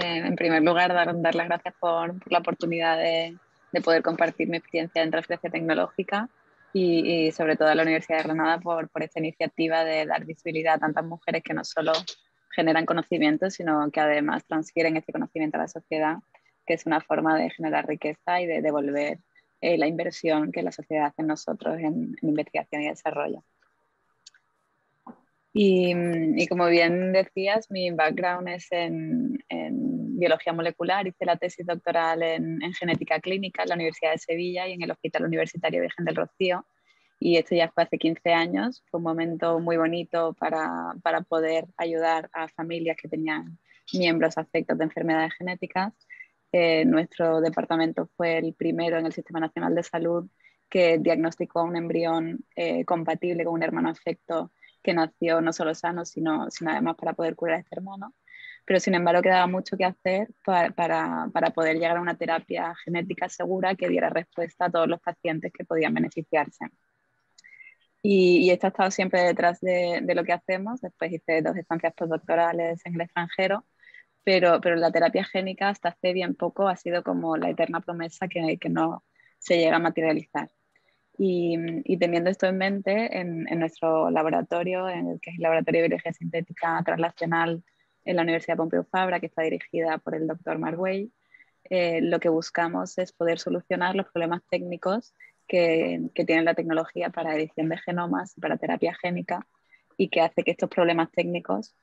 En primer lugar, dar las gracias por la oportunidad de poder compartir mi experiencia en transferencia tecnológica y sobre todo a la Universidad de Granada por esta iniciativa de dar visibilidad a tantas mujeres que no solo generan conocimiento, sino que además transfieren este conocimiento a la sociedad, que es una forma de generar riqueza y de devolver la inversión que la sociedad hace en nosotros en investigación y desarrollo. Y como bien decías, mi background es en biología molecular. Hice la tesis doctoral en genética clínica en la Universidad de Sevilla y en el Hospital Universitario Virgen del Rocío. Y esto ya fue hace 15 años. Fue un momento muy bonito para poder ayudar a familias que tenían miembros afectos de enfermedades genéticas. Nuestro departamento fue el primero en el Sistema Nacional de Salud que diagnosticó a un embrión compatible con un hermano afecto que nació no solo sano, sino además para poder curar a este hermano. Pero sin embargo quedaba mucho que hacer para poder llegar a una terapia genética segura que diera respuesta a todos los pacientes que podían beneficiarse. Y esto ha estado siempre detrás de lo que hacemos. Después hice 2 estancias postdoctorales en el extranjero, pero la terapia génica hasta hace bien poco ha sido como la eterna promesa que no se llega a materializar. Y teniendo esto en mente, en nuestro laboratorio, que es el Laboratorio de Biología Sintética Translacional en la Universidad Pompeu Fabra, que está dirigida por el doctor Marguell, lo que buscamos es poder solucionar los problemas técnicos que tiene la tecnología para edición de genomas y para terapia génica y que hace que estos problemas técnicos,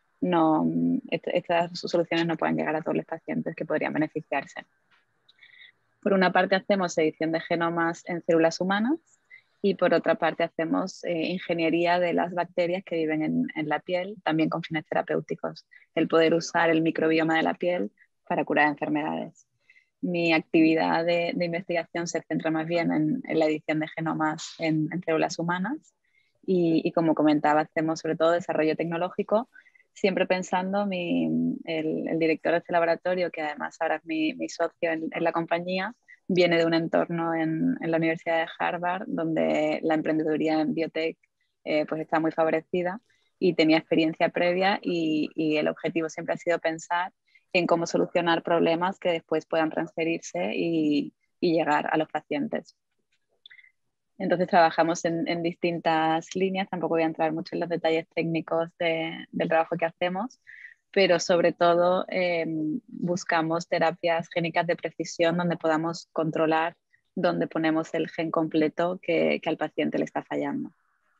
estas soluciones no puedan llegar a todos los pacientes que podrían beneficiarse. Por una parte hacemos edición de genomas en células humanas y por otra parte hacemos ingeniería de las bacterias que viven en la piel, también con fines terapéuticos, el poder usar el microbioma de la piel para curar enfermedades. Mi actividad de investigación se centra más bien en la edición de genomas en células humanas y como comentaba, hacemos sobre todo desarrollo tecnológico, siempre pensando, el director de este laboratorio, que además ahora es mi socio en la compañía, viene de un entorno en la Universidad de Harvard, donde la emprendeduría en biotech pues está muy favorecida y tenía experiencia previa y el objetivo siempre ha sido pensar en cómo solucionar problemas que después puedan transferirse y llegar a los pacientes. Entonces trabajamos en distintas líneas, tampoco voy a entrar mucho en los detalles técnicos del trabajo que hacemos, pero sobre todo buscamos terapias génicas de precisión donde podamos controlar dónde ponemos el gen completo que al paciente le está fallando.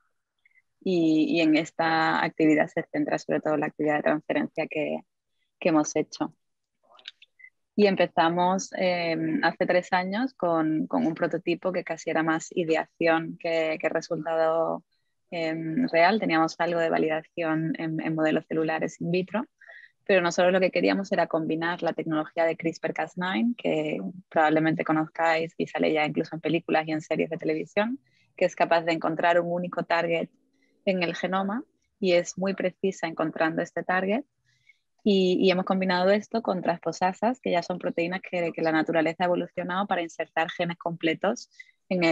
Y en esta actividad se centra sobre todo la actividad de transferencia que hemos hecho. Y empezamos hace 3 años con un prototipo que casi era más ideación que resultado real. Teníamos algo de validación en modelos celulares in vitro, pero nosotros lo que queríamos era combinar la tecnología de CRISPR-Cas9, que probablemente conozcáis y sale ya incluso en películas y en series de televisión, que es capaz de encontrar un único target en el genoma y es muy precisa encontrando este target. Y hemos combinado esto con transposasas, que ya son proteínas que la naturaleza ha evolucionado para insertar genes completos en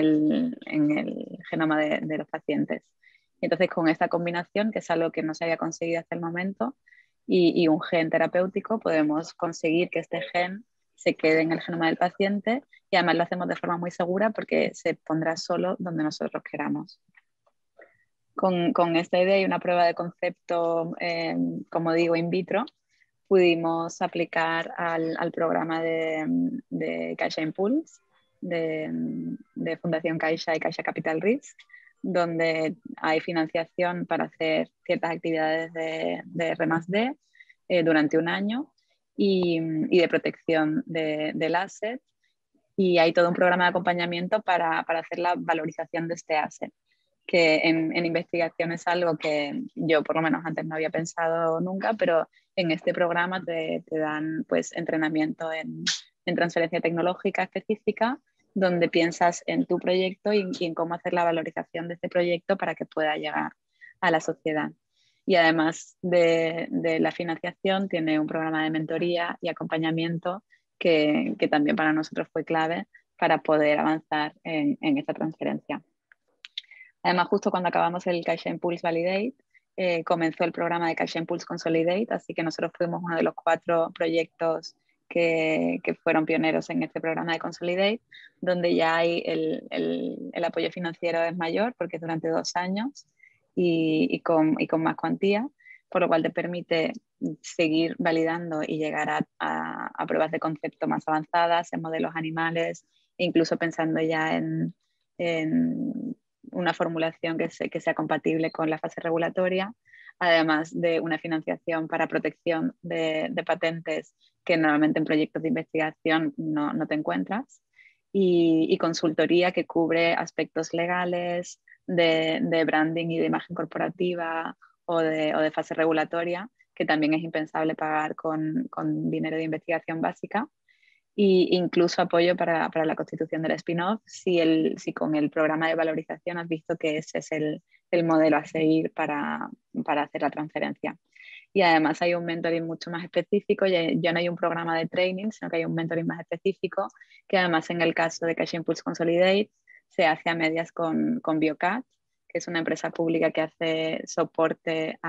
el genoma de los pacientes. Y entonces, con esta combinación, que es algo que no se había conseguido hasta el momento, y un gen terapéutico, podemos conseguir que este gen se quede en el genoma del paciente y además lo hacemos de forma muy segura porque se pondrá solo donde nosotros queramos. Con esta idea y una prueba de concepto, como digo, in vitro, pudimos aplicar al programa de Caixa Impulse, de Fundación Caixa y Caixa Capital Risk, donde hay financiación para hacer ciertas actividades de R+D durante un año y de protección del asset. Y hay todo un programa de acompañamiento para hacer la valorización de este asset, que en investigación es algo que yo por lo menos antes no había pensado nunca, pero en este programa te dan pues entrenamiento en transferencia tecnológica específica, donde piensas en tu proyecto y en cómo hacer la valorización de este proyecto para que pueda llegar a la sociedad. Y además de la financiación, tiene un programa de mentoría y acompañamiento que también para nosotros fue clave para poder avanzar en esta transferencia. Además, justo cuando acabamos el Caixa Impulse Validate, comenzó el programa de Cash Impulse Consolidate, así que nosotros fuimos uno de los 4 proyectos que fueron pioneros en este programa de Consolidate, donde ya hay el apoyo financiero es mayor porque es durante 2 años y con más cuantía, por lo cual te permite seguir validando y llegar a pruebas de concepto más avanzadas en modelos animales, incluso pensando ya en una formulación que sea compatible con la fase regulatoria, además de una financiación para protección de patentes que normalmente en proyectos de investigación no te encuentras, y consultoría que cubre aspectos legales, de branding y de imagen corporativa o de fase regulatoria, que también es impensable pagar con dinero de investigación básica, e incluso apoyo para la constitución del spin-off si con el programa de valorización has visto que ese es el modelo a seguir para hacer la transferencia. Y además hay un mentoring mucho más específico, ya no hay un programa de training, sino que hay un mentoring más específico, que además en el caso de Cash Impulse Consolidate se hace a medias con Biocat, que es una empresa pública que hace soporte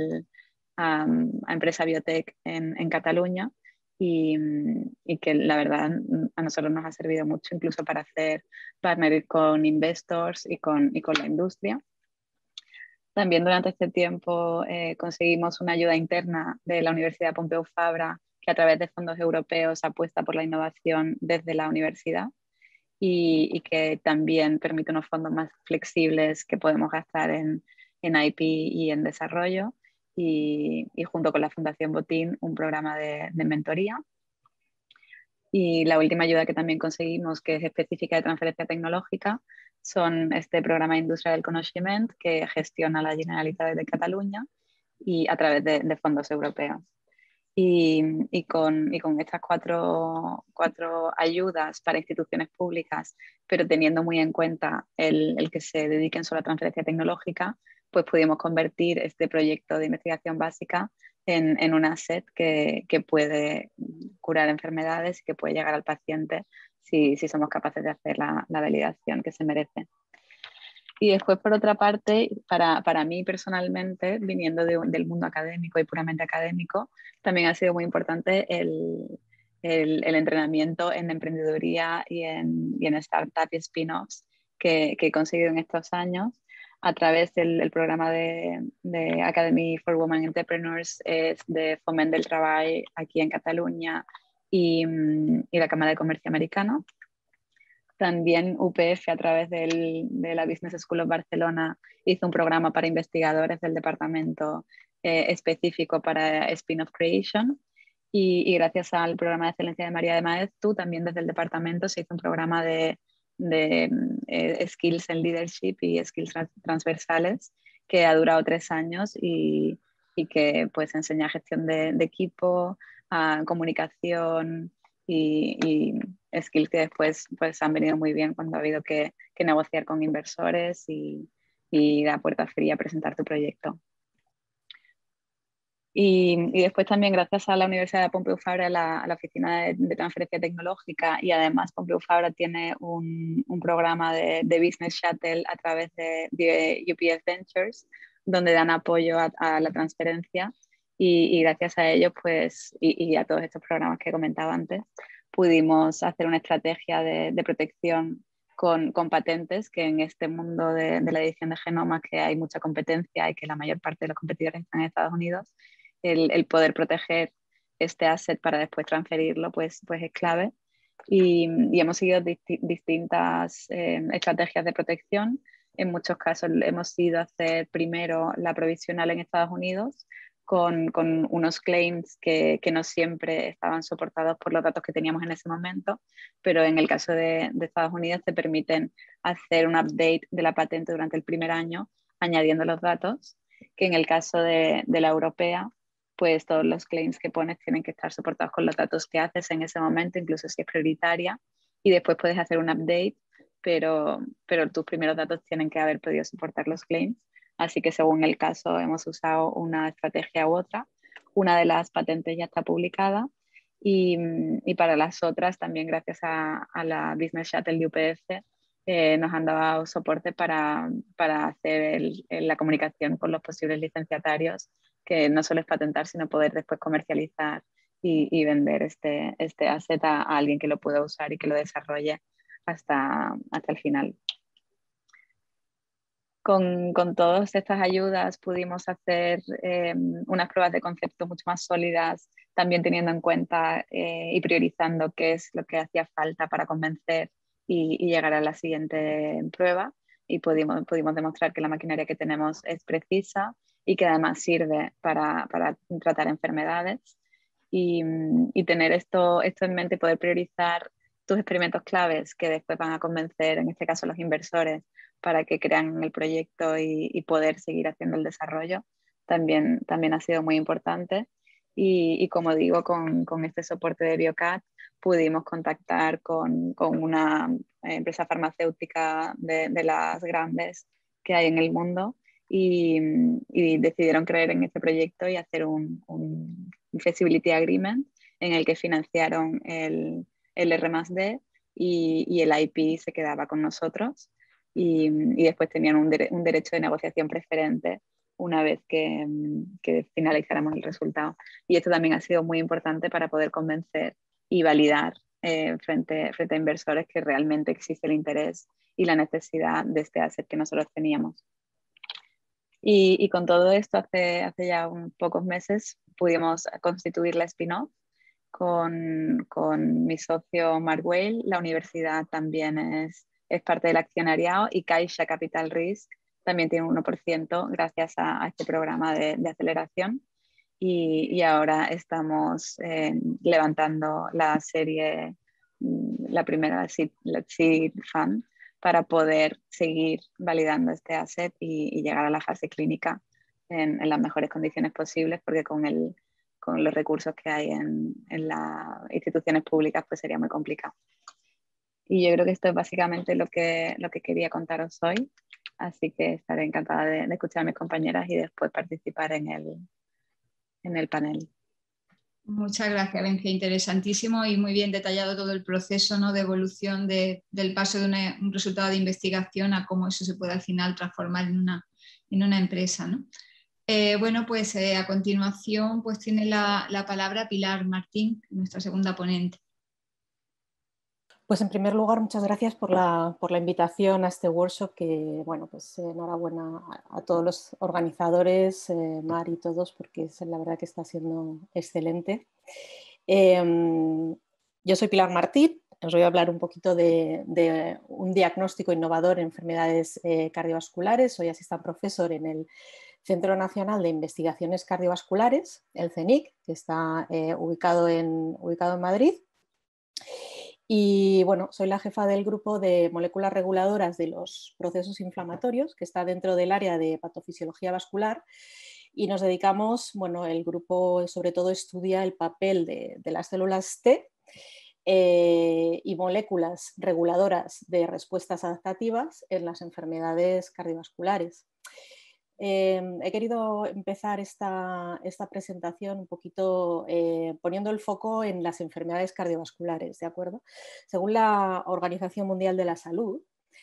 a empresa biotech en Cataluña y que la verdad a nosotros nos ha servido mucho incluso para hacer partner con investors y con la industria. También durante este tiempo conseguimos una ayuda interna de la Universidad Pompeu Fabra, que a través de fondos europeos apuesta por la innovación desde la universidad y que también permite unos fondos más flexibles que podemos gastar en IP y en desarrollo. Y junto con la Fundación Botín, un programa de mentoría. Y la última ayuda que también conseguimos, que es específica de transferencia tecnológica, son este programa Industria del Conocimiento que gestiona la Generalitat de Cataluña y a través de fondos europeos. Y con estas cuatro ayudas para instituciones públicas, pero teniendo muy en cuenta el que se dediquen solo a transferencia tecnológica, pues pudimos convertir este proyecto de investigación básica en un asset que puede curar enfermedades y que puede llegar al paciente si somos capaces de hacer la validación que se merece. Y después, por otra parte, para mí personalmente, viniendo del mundo académico y puramente académico, también ha sido muy importante el entrenamiento en emprendeduría y en startup y spin-offs que he conseguido en estos años a través del programa de Academy for Women Entrepreneurs de Foment del Treball aquí en Cataluña y la Cámara de Comercio Americano. También UPF, a través de la Business School of Barcelona, hizo un programa para investigadores del departamento específico para Spin-off Creation. Y gracias al programa de excelencia de María de Maeztu, también desde el departamento se hizo un programa de skills en leadership y skills transversales que ha durado 3 años y que pues enseña gestión de equipo, comunicación y skills que después pues, han venido muy bien cuando ha habido que negociar con inversores y dar puerta fría a presentar tu proyecto. Y después también gracias a la Universidad de Pompeu Fabra, a la Oficina de Transferencia Tecnológica, y además Pompeu Fabra tiene un programa de Business Shuttle a través de UPF Ventures, donde dan apoyo a la transferencia y gracias a ellos pues, y a todos estos programas que comentaba antes, pudimos hacer una estrategia de protección con patentes, que en este mundo de la edición de genomas que hay mucha competencia y que la mayor parte de los competidores están en Estados Unidos, el poder proteger este asset para después transferirlo pues es clave. Y hemos seguido distintas estrategias de protección. En muchos casos hemos ido a hacer primero la provisional en Estados Unidos con unos claims que no siempre estaban soportados por los datos que teníamos en ese momento, pero en el caso de Estados Unidos te permiten hacer un update de la patente durante el primer año añadiendo los datos, que en el caso de la europea pues todos los claims que pones tienen que estar soportados con los datos que haces en ese momento, incluso si es prioritaria, y después puedes hacer un update, pero tus primeros datos tienen que haber podido soportar los claims. Así que según el caso hemos usado una estrategia u otra. Una de las patentes ya está publicada y para las otras también gracias a la Business Shuttle de UPF nos han dado soporte para hacer la comunicación con los posibles licenciatarios, que no solo es patentar, sino poder después comercializar y vender este asset a alguien que lo pueda usar y que lo desarrolle hasta el final. Con todas estas ayudas pudimos hacer unas pruebas de concepto mucho más sólidas, también teniendo en cuenta y priorizando qué es lo que hacía falta para convencer y llegar a la siguiente prueba. Y pudimos demostrar que la maquinaria que tenemos es precisa y que además sirve para tratar enfermedades. Y tener esto en mente y poder priorizar tus experimentos claves que después van a convencer, en este caso, los inversores para que crean el proyecto y poder seguir haciendo el desarrollo, también ha sido muy importante. Y como digo, con este soporte de BioCat pudimos contactar con una empresa farmacéutica de las grandes que hay en el mundo y decidieron creer en este proyecto y hacer un Feasibility Agreement en el que financiaron el R+D y el IP se quedaba con nosotros y después tenían un derecho de negociación preferente una vez que finalizáramos el resultado. Y esto también ha sido muy importante para poder convencer y validar frente a inversores que realmente existe el interés y la necesidad de este asset que nosotros teníamos. Y con todo esto, hace ya pocos meses, pudimos constituir la spin-off con mi socio Mark Whale. La universidad también es parte del accionariado y Caixa Capital Risk también tiene un 1% gracias a este programa de aceleración. Y ahora estamos levantando la serie, la primera seed fund, para poder seguir validando este asset y llegar a la fase clínica en las mejores condiciones posibles, porque con los recursos que hay en las instituciones públicas pues sería muy complicado. Y yo creo que esto es básicamente lo que quería contaros hoy, así que estaré encantada de escuchar a mis compañeras y después participar en el panel. Muchas gracias, Valencia. Interesantísimo y muy bien detallado todo el proceso, ¿no?, de evolución del paso de un resultado de investigación a cómo eso se puede al final transformar en una empresa, ¿no? Bueno, pues a continuación pues tiene la palabra Pilar Martín, nuestra segunda ponente. Pues en primer lugar, muchas gracias por la invitación a este workshop, que bueno, pues enhorabuena a todos los organizadores, Mar y todos, porque la verdad que está siendo excelente. Yo soy Pilar Martín, os voy a hablar un poquito de un diagnóstico innovador en enfermedades cardiovasculares. Soy assistant professor en el Centro Nacional de Investigaciones Cardiovasculares, el CENIC, que está ubicado en Madrid. Y bueno, soy la jefa del grupo de moléculas reguladoras de los procesos inflamatorios, que está dentro del área de patofisiología vascular, y nos dedicamos, bueno, el grupo sobre todo estudia el papel de las células T y moléculas reguladoras de respuestas adaptativas en las enfermedades cardiovasculares. He querido empezar esta presentación un poquito poniendo el foco en las enfermedades cardiovasculares, ¿de acuerdo? Según la Organización Mundial de la Salud,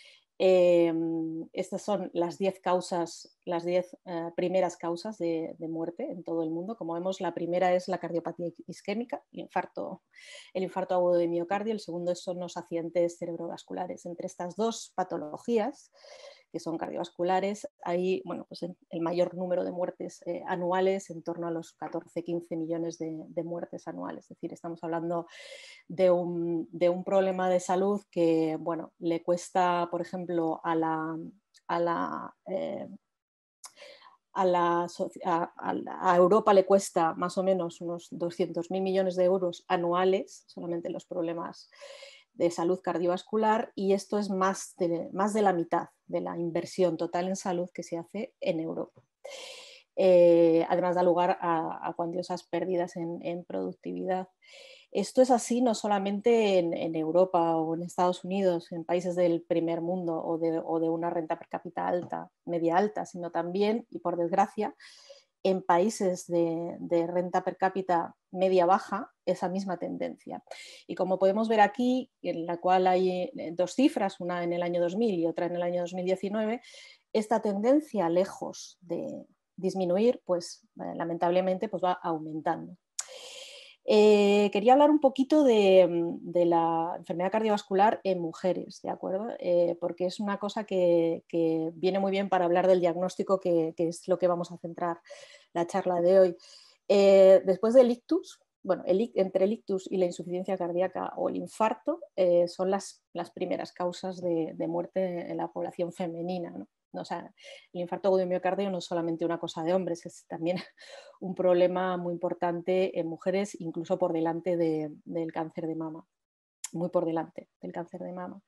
estas son las 10 causas, las 10 primeras causas de muerte en todo el mundo. Como vemos, la primera es la cardiopatía isquémica, el infarto agudo de miocardio. El segundo son los accidentes cerebrovasculares. Entre estas dos patologías, que son cardiovasculares, hay, bueno, pues el mayor número de muertes anuales, en torno a los 14-15 millones de muertes anuales. Es decir, estamos hablando de un problema de salud que, bueno, le cuesta, por ejemplo, a Europa le cuesta más o menos unos 200.000 millones de euros anuales, solamente los problemas de salud cardiovascular, y esto es más de la mitad de la inversión total en salud que se hace en Europa. Además da lugar a cuantiosas pérdidas en productividad. Esto es así no solamente en Europa o en Estados Unidos, en países del primer mundo o de una renta per cápita alta, media alta, sino también, y por desgracia, en países de renta per cápita media-baja esa misma tendencia. Y como podemos ver aquí, en la cual hay dos cifras, una en el año 2000 y otra en el año 2019, esta tendencia, lejos de disminuir, pues lamentablemente pues va aumentando. Quería hablar un poquito de la enfermedad cardiovascular en mujeres, ¿de acuerdo? Porque es una cosa que viene muy bien para hablar del diagnóstico, que es lo que vamos a centrar la charla de hoy. Después del ictus, bueno, entre el ictus y la insuficiencia cardíaca o el infarto son las primeras causas de muerte en la población femenina, ¿no? O sea, el infarto agudo de miocardio no es solamente una cosa de hombres, es también un problema muy importante en mujeres, incluso por delante del cáncer de mama, muy por delante del cáncer de mama.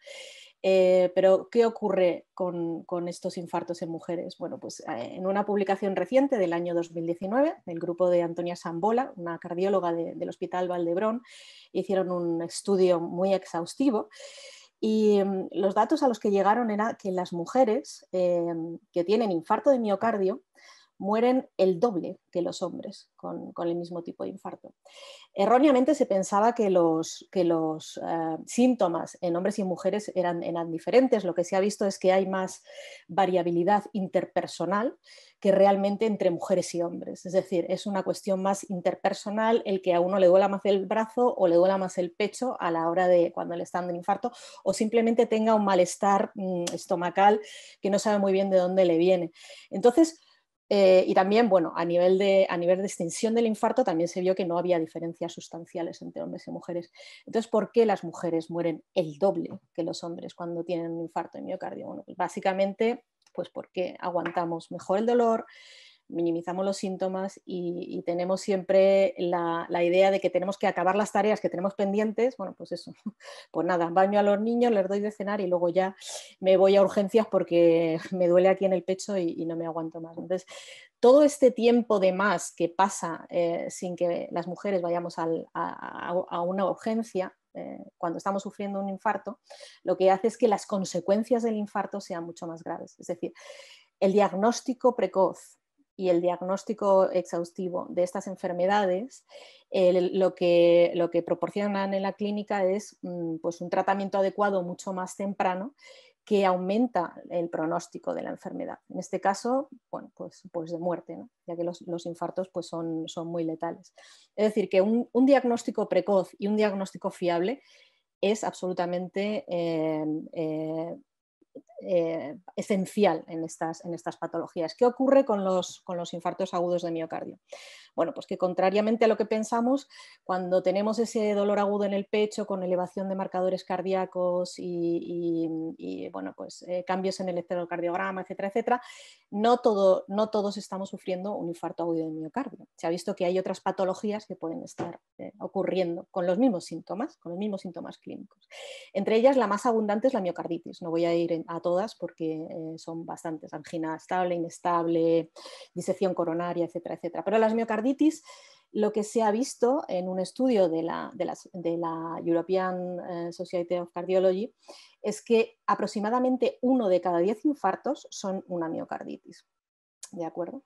Pero, ¿qué ocurre con estos infartos en mujeres? Bueno, pues en una publicación reciente del año 2019, del grupo de Antonia Sambola, una cardióloga del Hospital Vall d'Hebron, hicieron un estudio muy exhaustivo. Y los datos a los que llegaron era que las mujeres que tienen infarto de miocardio mueren el doble que los hombres con el mismo tipo de infarto. Erróneamente se pensaba que los síntomas en hombres y mujeres eran diferentes. Lo que se ha visto es que hay más variabilidad interpersonal que realmente entre mujeres y hombres. Es decir, es una cuestión más interpersonal el que a uno le duela más el brazo o le duela más el pecho a la hora de cuando le está dando infarto, o simplemente tenga un malestar estomacal que no sabe muy bien de dónde le viene. Entonces, y también, bueno, a nivel de extensión del infarto también se vio que no había diferencias sustanciales entre hombres y mujeres. Entonces, ¿por qué las mujeres mueren el doble que los hombres cuando tienen un infarto de miocardio? Bueno, pues básicamente, pues porque aguantamos mejor el dolor, minimizamos los síntomas y tenemos siempre la idea de que tenemos que acabar las tareas que tenemos pendientes. Bueno, pues eso, pues nada, baño a los niños, les doy de cenar y luego ya me voy a urgencias porque me duele aquí en el pecho y no me aguanto más. Entonces, todo este tiempo de más que pasa sin que las mujeres vayamos a una urgencia, cuando estamos sufriendo un infarto, lo que hace es que las consecuencias del infarto sean mucho más graves. Es decir, el diagnóstico precoz y el diagnóstico exhaustivo de estas enfermedades, lo que proporcionan en la clínica es pues un tratamiento adecuado mucho más temprano que aumenta el pronóstico de la enfermedad. En este caso, bueno, pues de muerte, ¿no? Ya que los infartos pues son muy letales. Es decir, que un diagnóstico precoz y un diagnóstico fiable es absolutamente esencial en estas patologías. ¿Qué ocurre con los infartos agudos de miocardio? Bueno, pues que contrariamente a lo que pensamos, cuando tenemos ese dolor agudo en el pecho con elevación de marcadores cardíacos y bueno, pues, cambios en el electrocardiograma, etcétera, etcétera, no todos estamos sufriendo un infarto agudo de miocardio. Se ha visto que hay otras patologías que pueden estar ocurriendo con los mismos síntomas clínicos. Entre ellas, la más abundante es la miocarditis. No voy a ir a todas porque son bastantes: angina estable, inestable, disección coronaria, etcétera, etcétera. Pero las miocarditis, lo que se ha visto en un estudio de la European Society of Cardiology es que aproximadamente 1 de cada 10 infartos son una miocarditis. ¿De acuerdo?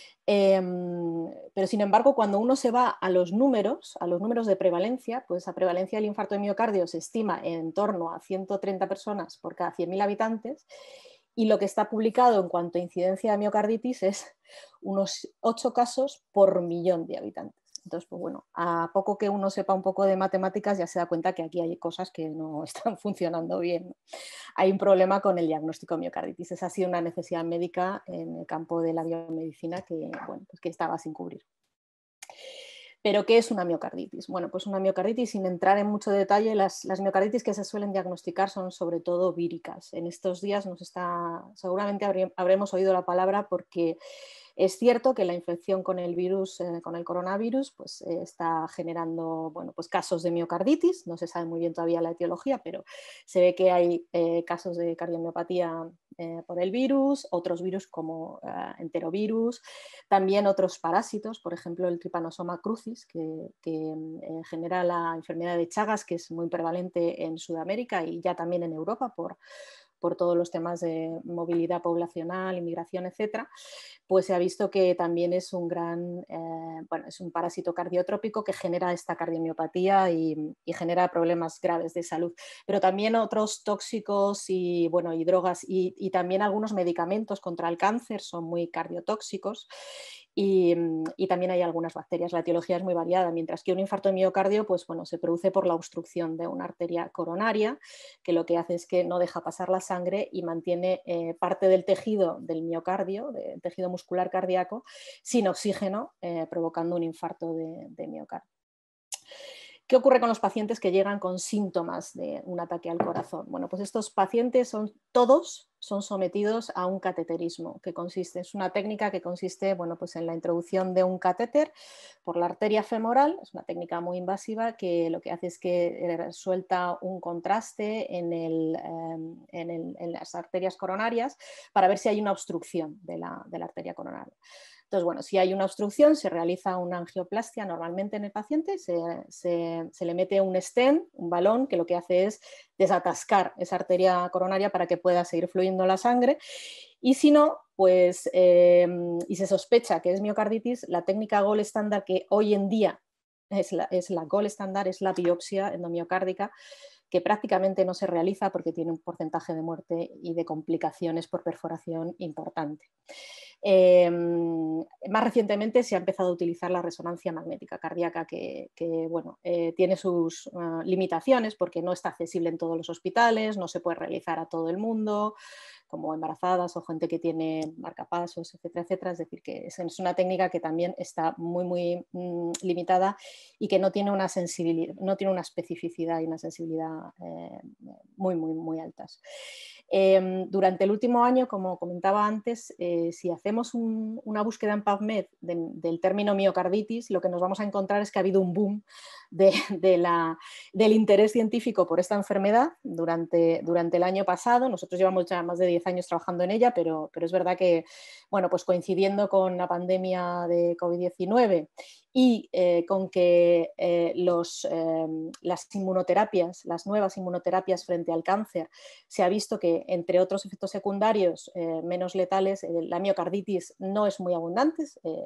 Pero sin embargo, cuando uno se va a los números de prevalencia, pues la prevalencia del infarto de miocardio se estima en torno a 130 personas por cada 100.000 habitantes, y lo que está publicado en cuanto a incidencia de miocarditis es unos 8 casos por millón de habitantes. Entonces, pues bueno, a poco que uno sepa un poco de matemáticas ya se da cuenta que aquí hay cosas que no están funcionando bien. Hay un problema con el diagnóstico de miocarditis. Esa ha sido una necesidad médica en el campo de la biomedicina que, bueno, pues que estaba sin cubrir. ¿Pero qué es una miocarditis? Bueno, pues una miocarditis, sin entrar en mucho detalle, las miocarditis que se suelen diagnosticar son sobre todo víricas. En estos días seguramente habremos oído la palabra porque es cierto que la infección con el virus, con el coronavirus, pues está generando, bueno, pues casos de miocarditis. No se sabe muy bien todavía la etiología, pero se ve que hay casos de cardiomiopatía por el virus, otros virus como enterovirus, también otros parásitos, por ejemplo el Trypanosoma crucis, que genera la enfermedad de Chagas, que es muy prevalente en Sudamérica y ya también en Europa por todos los temas de movilidad poblacional, inmigración, etcétera, pues se ha visto que también es un es un parásito cardiotrópico que genera esta cardiomiopatía y genera problemas graves de salud. Pero también otros tóxicos y drogas y también algunos medicamentos contra el cáncer son muy cardiotóxicos. Y también hay algunas bacterias. La etiología es muy variada, mientras que un infarto de miocardio se produce por la obstrucción de una arteria coronaria, que lo que hace es que no deja pasar la sangre y mantiene parte del tejido del miocardio, del tejido muscular cardíaco, sin oxígeno, provocando un infarto de miocardio. ¿Qué ocurre con los pacientes que llegan con síntomas de un ataque al corazón? Bueno, pues estos pacientes todos son sometidos a un cateterismo, es una técnica que consiste en la introducción de un catéter por la arteria femoral. Es una técnica muy invasiva que lo que hace es que suelta un contraste en las arterias coronarias para ver si hay una obstrucción de la arteria coronaria. Entonces, si hay una obstrucción, se realiza una angioplastia normalmente en el paciente, se le mete un stent, un balón, que lo que hace es desatascar esa arteria coronaria para que pueda seguir fluyendo la sangre. Y si no, y se sospecha que es miocarditis, la técnica gold estándar que hoy en día es la gold estándar, es la biopsia endomiocárdica, que prácticamente no se realiza porque tiene un porcentaje de muerte y de complicaciones por perforación importante. Más recientemente se ha empezado a utilizar la resonancia magnética cardíaca, que tiene sus limitaciones porque no está accesible en todos los hospitales, no se puede realizar a todo el mundo, como embarazadas o gente que tiene marcapasos, etcétera, etcétera. Es decir, que es una técnica que también está muy limitada y que no tiene una sensibilidad, no tiene una especificidad y una sensibilidad muy altas. Durante el último año, como comentaba antes, si hacemos una búsqueda en PubMed del término miocarditis, lo que nos vamos a encontrar es que ha habido un boom del interés científico por esta enfermedad durante el año pasado. Nosotros llevamos ya más de 10 años trabajando en ella, pero es verdad que, coincidiendo con la pandemia de COVID-19 y con que las inmunoterapias, las nuevas inmunoterapias frente al cáncer, se ha visto que, entre otros efectos secundarios menos letales, la miocarditis no es muy abundante,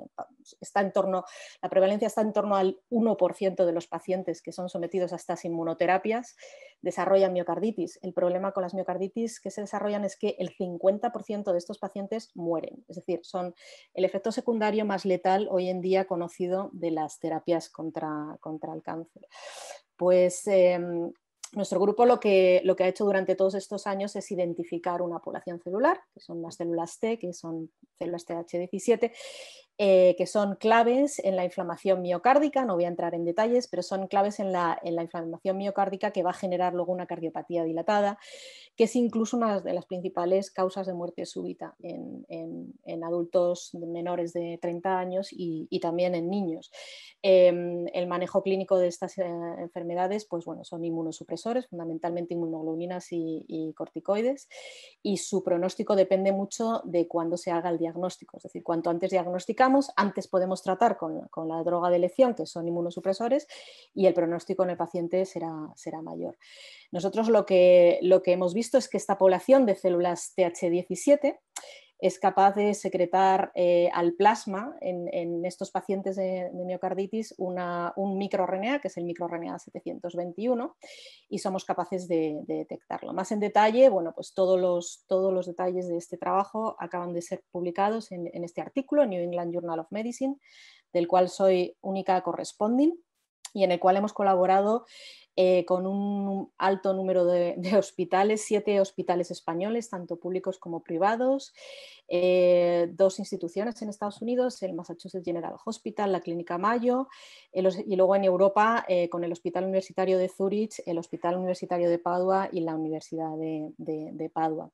la prevalencia está en torno al 1% de los pacientes que son sometidos a estas inmunoterapias desarrollan miocarditis. El problema con las miocarditis que se desarrollan es que el 50% de estos pacientes mueren, es decir, son el efecto secundario más letal hoy en día conocido de las terapias contra el cáncer. Pues nuestro grupo lo que ha hecho durante todos estos años es identificar una población celular, que son las células T, que son células TH17, que son claves en la inflamación miocárdica. No voy a entrar en detalles, pero son claves en la inflamación miocárdica, que va a generar luego una cardiopatía dilatada, que es incluso una de las principales causas de muerte súbita en adultos menores de 30 años y también en niños. El manejo clínico de estas enfermedades son inmunosupresores, fundamentalmente inmunoglobulinas y corticoides, y su pronóstico depende mucho de cuándo se haga el diagnóstico. Es decir, cuanto antes diagnosticamos, antes podemos tratar con la droga de elección, que son inmunosupresores, y el pronóstico en el paciente será mayor. Nosotros lo que hemos visto es que esta población de células TH17 es capaz de secretar al plasma en estos pacientes de miocarditis un microRNA, que es el microRNA 721, y somos capaces de detectarlo. Más en detalle, todos los detalles de este trabajo acaban de ser publicados en este artículo, New England Journal of Medicine, del cual soy única corresponding, y en el cual hemos colaborado con un alto número de hospitales, 7 hospitales españoles, tanto públicos como privados, 2 instituciones en Estados Unidos, el Massachusetts General Hospital, la Clínica Mayo, y luego en Europa con el Hospital Universitario de Zúrich, el Hospital Universitario de Padua y la Universidad de Padua.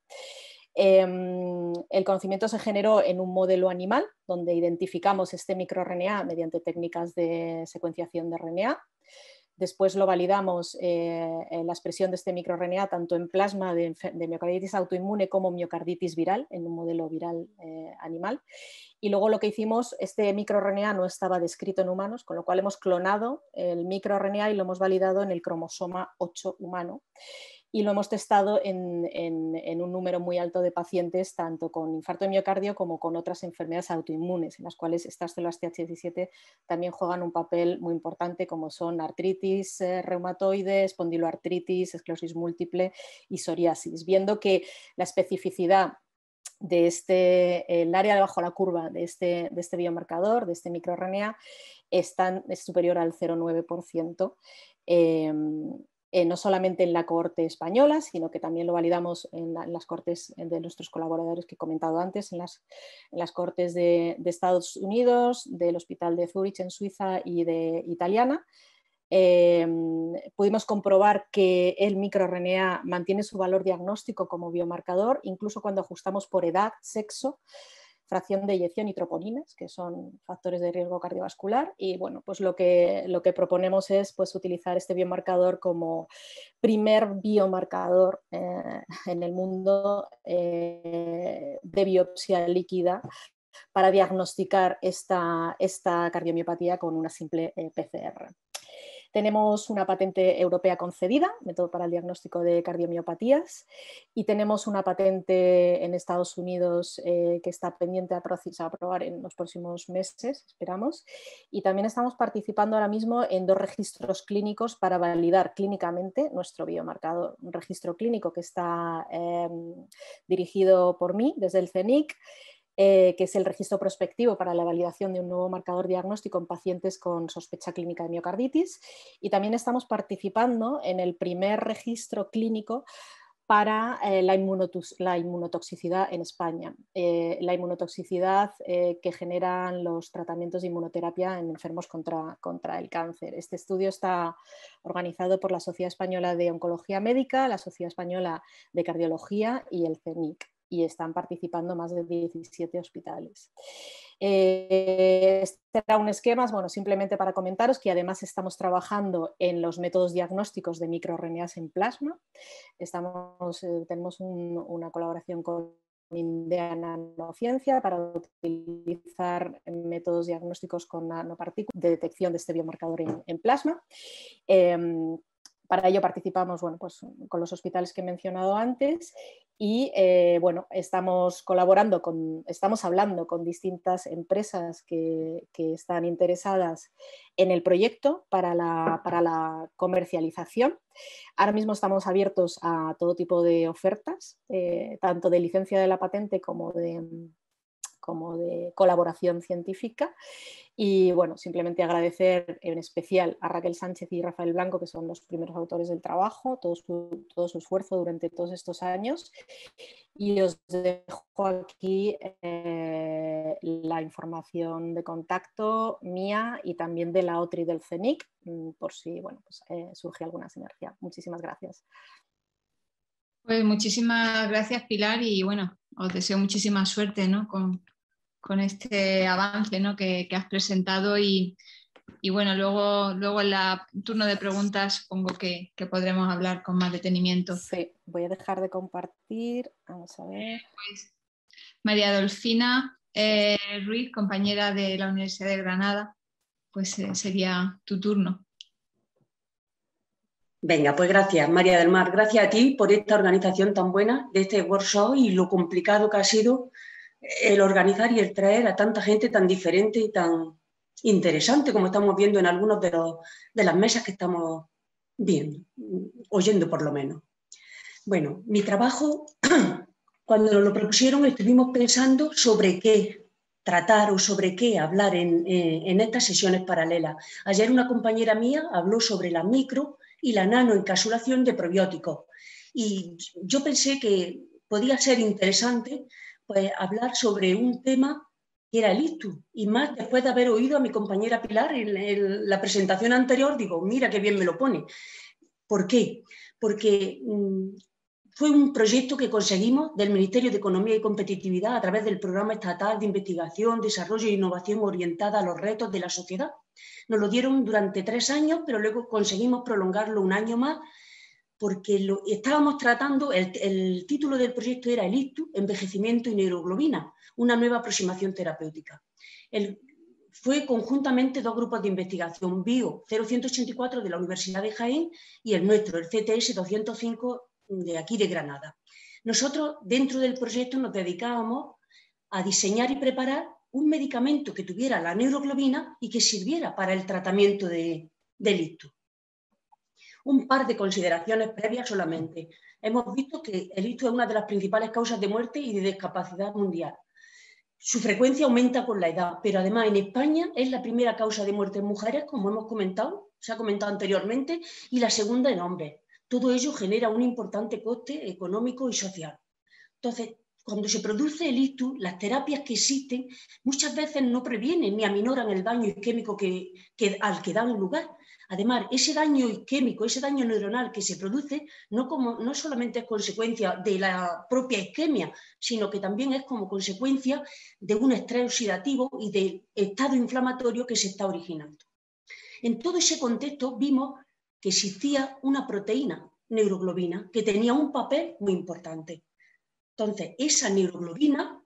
El conocimiento se generó en un modelo animal donde identificamos este microRNA mediante técnicas de secuenciación de RNA. Después lo validamos la expresión de este microRNA tanto en plasma de miocarditis autoinmune como miocarditis viral, en un modelo viral animal. Y luego lo que hicimos, este microRNA no estaba descrito en humanos, con lo cual hemos clonado el microRNA y lo hemos validado en el cromosoma 8 humano. y lo hemos testado en un número muy alto de pacientes, tanto con infarto de miocardio como con otras enfermedades autoinmunes, en las cuales estas células TH17 también juegan un papel muy importante, como son artritis reumatoide, espondiloartritis, esclerosis múltiple y psoriasis, viendo que la especificidad de el área debajo de la curva de este biomarcador, de este microRNA, es superior al 0,9%. No solamente en la cohorte española, sino que también lo validamos en las cohortes de nuestros colaboradores que he comentado antes, en las cohortes de Estados Unidos, del Hospital de Zurich en Suiza y de Italiana. Pudimos comprobar que el microRNA mantiene su valor diagnóstico como biomarcador, incluso cuando ajustamos por edad, sexo, fracción de eyección y troponinas, que son factores de riesgo cardiovascular. Y bueno, pues lo que proponemos es pues, utilizar este biomarcador como primer biomarcador en el mundo de biopsia líquida para diagnosticar esta cardiomiopatía con una simple PCR. Tenemos una patente europea concedida, método para el diagnóstico de cardiomiopatías, y tenemos una patente en Estados Unidos que está pendiente a aprobar en los próximos meses, esperamos. Y también estamos participando ahora mismo en 2 registros clínicos para validar clínicamente nuestro biomarcador. Un registro clínico que está dirigido por mí desde el CENIC, que es el registro prospectivo para la validación de un nuevo marcador diagnóstico en pacientes con sospecha clínica de miocarditis, y también estamos participando en el primer registro clínico para la inmunotoxicidad en España, la inmunotoxicidad que generan los tratamientos de inmunoterapia en enfermos contra el cáncer. Este estudio está organizado por la Sociedad Española de Oncología Médica, la Sociedad Española de Cardiología y el CENIC, y están participando más de 17 hospitales. Este era un esquema, bueno, simplemente para comentaros que además estamos trabajando en los métodos diagnósticos de microRNAs en plasma. Tenemos una colaboración con Indea Nanociencia para utilizar métodos diagnósticos con nanopartículas de detección de este biomarcador en plasma. Para ello participamos pues, con los hospitales que he mencionado antes y bueno, estamos hablando con distintas empresas que están interesadas en el proyecto para la comercialización. Ahora mismo estamos abiertos a todo tipo de ofertas, tanto de licencia de la patente como de colaboración científica. Y bueno, simplemente agradecer en especial a Raquel Sánchez y Rafael Blanco, que son los primeros autores del trabajo, todo su esfuerzo durante todos estos años. Y os dejo aquí la información de contacto mía y también de la OTRI del CENIC, por si bueno, pues, surge alguna sinergia. Muchísimas gracias. Pues muchísimas gracias, Pilar, y bueno, os deseo muchísima suerte, ¿no? con este avance, ¿no? que has presentado y bueno, luego en el turno de preguntas supongo que podremos hablar con más detenimiento. Sí, voy a dejar de compartir, vamos a ver. Pues, María Dolfina Ruiz, compañera de la Universidad de Granada, pues sería tu turno. Venga, pues gracias, María del Mar. Gracias a ti por esta organización tan buena de este workshop y lo complicado que ha sido el organizar y el traer a tanta gente tan diferente y tan interesante, como estamos viendo en algunas de las mesas que estamos viendo, oyendo por lo menos. Bueno, mi trabajo, cuando nos lo propusieron, estuvimos pensando sobre qué tratar o sobre qué hablar en estas sesiones paralelas. Ayer una compañera mía habló sobre la micro y la nanoencapsulación de probióticos y yo pensé que podía ser interesante pues, hablar sobre un tema que era el ictus, y más después de haber oído a mi compañera Pilar en la presentación anterior, digo, mira qué bien me lo pone. ¿Por qué? Porque fue un proyecto que conseguimos del Ministerio de Economía y Competitividad a través del Programa Estatal de Investigación, Desarrollo e Innovación orientada a los retos de la sociedad. Nos lo dieron durante 3 años, pero luego conseguimos prolongarlo un año más porque estábamos tratando, el título del proyecto era el ictus, envejecimiento y neuroglobina, una nueva aproximación terapéutica. Fue conjuntamente 2 grupos de investigación, BIO 0184 de la Universidad de Jaén y el nuestro, el CTS 205 de aquí de Granada. Nosotros dentro del proyecto nos dedicábamos a diseñar y preparar un medicamento que tuviera la neuroglobina y que sirviera para el tratamiento del ictus. Un par de consideraciones previas solamente. Hemos visto que el ictus es una de las principales causas de muerte y de discapacidad mundial. Su frecuencia aumenta con la edad, pero además en España es la primera causa de muerte en mujeres, como hemos comentado, se ha comentado anteriormente, y la segunda en hombres. Todo ello genera un importante coste económico y social. Entonces, cuando se produce el ictus, las terapias que existen muchas veces no previenen ni aminoran el daño isquémico al que dan lugar. Además, ese daño isquémico, ese daño neuronal que se produce, no solamente es consecuencia de la propia isquemia, sino que también es como consecuencia de un estrés oxidativo y del estado inflamatorio que se está originando. En todo ese contexto vimos que existía una proteína, neuroglobina, que tenía un papel muy importante. Entonces, esa neuroglobina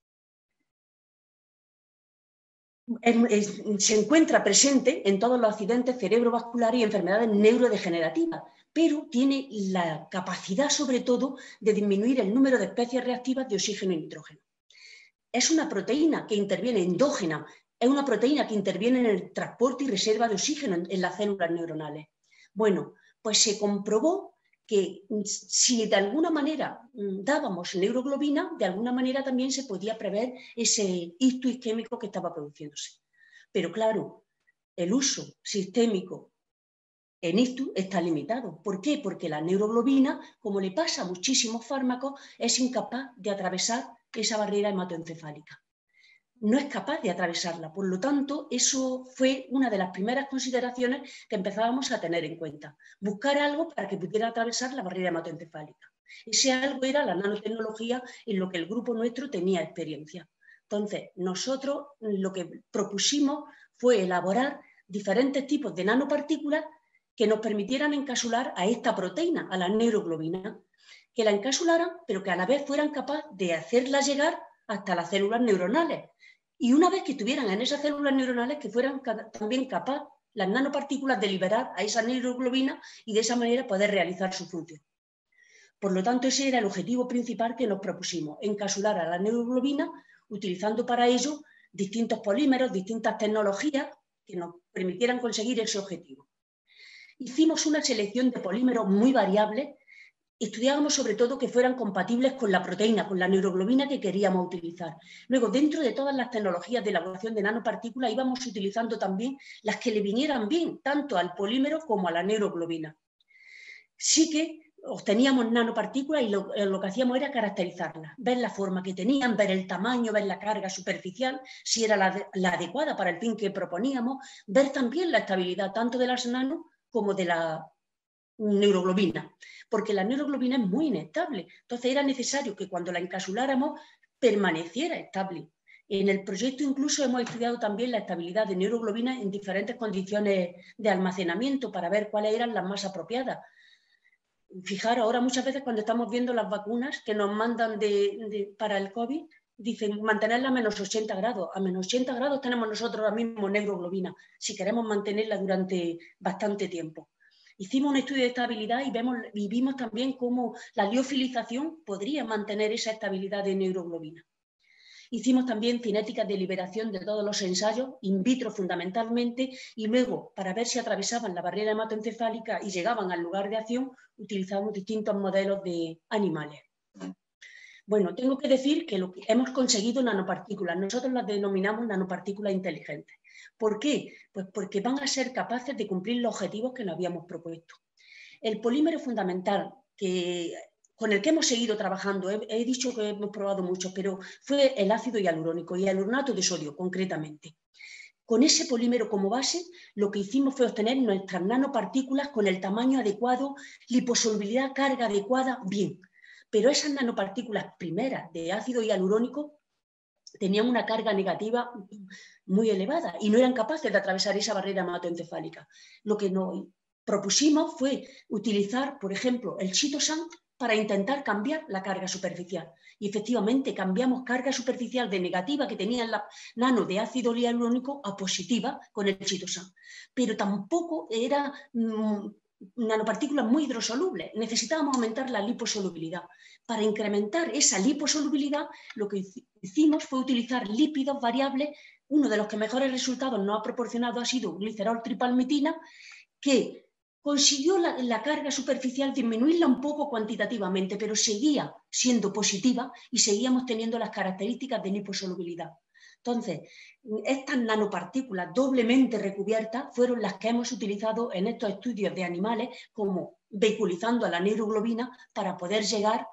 se encuentra presente en todos los accidentes cerebrovasculares y enfermedades neurodegenerativas, pero tiene la capacidad, sobre todo, de disminuir el número de especies reactivas de oxígeno y nitrógeno. Es una proteína que interviene endógena, es una proteína que interviene en el transporte y reserva de oxígeno en las células neuronales. Bueno, pues se comprobó que si de alguna manera dábamos neuroglobina, de alguna manera también se podía prever ese ictus isquémico que estaba produciéndose. Pero claro, el uso sistémico en ictus está limitado. ¿Por qué? Porque la neuroglobina, como le pasa a muchísimos fármacos, es incapaz de atravesar esa barrera hematoencefálica. No es capaz de atravesarla. Por lo tanto, eso fue una de las primeras consideraciones que empezábamos a tener en cuenta. Buscar algo para que pudiera atravesar la barrera hematoencefálica. Ese algo era la nanotecnología en lo que el grupo nuestro tenía experiencia. Entonces, nosotros lo que propusimos fue elaborar diferentes tipos de nanopartículas que nos permitieran encapsular a esta proteína, a la neuroglobina, que la encapsularan, pero que a la vez fueran capaces de hacerla llegar hasta las células neuronales. Y una vez que estuvieran en esas células neuronales, que fueran también capaces las nanopartículas de liberar a esa neuroglobina y de esa manera poder realizar su función. Por lo tanto, ese era el objetivo principal que nos propusimos, encapsular a la neuroglobina utilizando para ello distintos polímeros, distintas tecnologías que nos permitieran conseguir ese objetivo. Hicimos una selección de polímeros muy variables. Estudiábamos sobre todo que fueran compatibles con la proteína, con la neuroglobina que queríamos utilizar. Luego, dentro de todas las tecnologías de elaboración de nanopartículas, íbamos utilizando también las que le vinieran bien, tanto al polímero como a la neuroglobina. Sí que obteníamos nanopartículas y lo que hacíamos era caracterizarlas, ver la forma que tenían, ver el tamaño, ver la carga superficial, si era la adecuada para el fin que proponíamos, ver también la estabilidad tanto de las nano como de la neuroglobina, porque la neuroglobina es muy inestable. Entonces era necesario que cuando la encapsuláramos permaneciera estable. En el proyecto incluso hemos estudiado también la estabilidad de neuroglobina en diferentes condiciones de almacenamiento para ver cuáles eran las más apropiadas. Fijaros, ahora muchas veces cuando estamos viendo las vacunas que nos mandan para el COVID, dicen mantenerla a menos 80 grados. A menos 80 grados tenemos nosotros ahora mismo neuroglobina, si queremos mantenerla durante bastante tiempo. Hicimos un estudio de estabilidad y vimos también cómo la liofilización podría mantener esa estabilidad de neuroglobina. Hicimos también cinéticas de liberación de todos los ensayos, in vitro fundamentalmente, y luego, para ver si atravesaban la barrera hematoencefálica y llegaban al lugar de acción, utilizamos distintos modelos de animales. Bueno, tengo que decir que lo que hemos conseguido nanopartículas, nosotros las denominamos nanopartículas inteligentes. ¿Por qué? Pues porque van a ser capaces de cumplir los objetivos que nos habíamos propuesto. El polímero fundamental con el que hemos seguido trabajando, he dicho que hemos probado muchos, pero fue el ácido hialurónico y el hialuronato de sodio concretamente. Con ese polímero como base, lo que hicimos fue obtener nuestras nanopartículas con el tamaño adecuado, liposolubilidad, carga adecuada, bien. Pero esas nanopartículas primeras de ácido hialurónico tenían una carga negativa muy elevada y no eran capaces de atravesar esa barrera hematoencefálica. Lo que nos propusimos fue utilizar, por ejemplo, el chitosan para intentar cambiar la carga superficial. Y efectivamente cambiamos carga superficial de negativa que tenían la nano de ácido hialurónico a positiva con el chitosan. Pero tampoco era nanopartículas muy hidrosolubles. Necesitábamos aumentar la liposolubilidad. Para incrementar esa liposolubilidad, lo que hicimos fue utilizar lípidos variables. Uno de los que mejores resultados nos ha proporcionado ha sido glicerol tripalmitina, que consiguió la carga superficial disminuirla un poco cuantitativamente, pero seguía siendo positiva y seguíamos teniendo las características de liposolubilidad. Entonces, estas nanopartículas doblemente recubiertas fueron las que hemos utilizado en estos estudios de animales como vehiculizando a la neuroglobina para poder llegar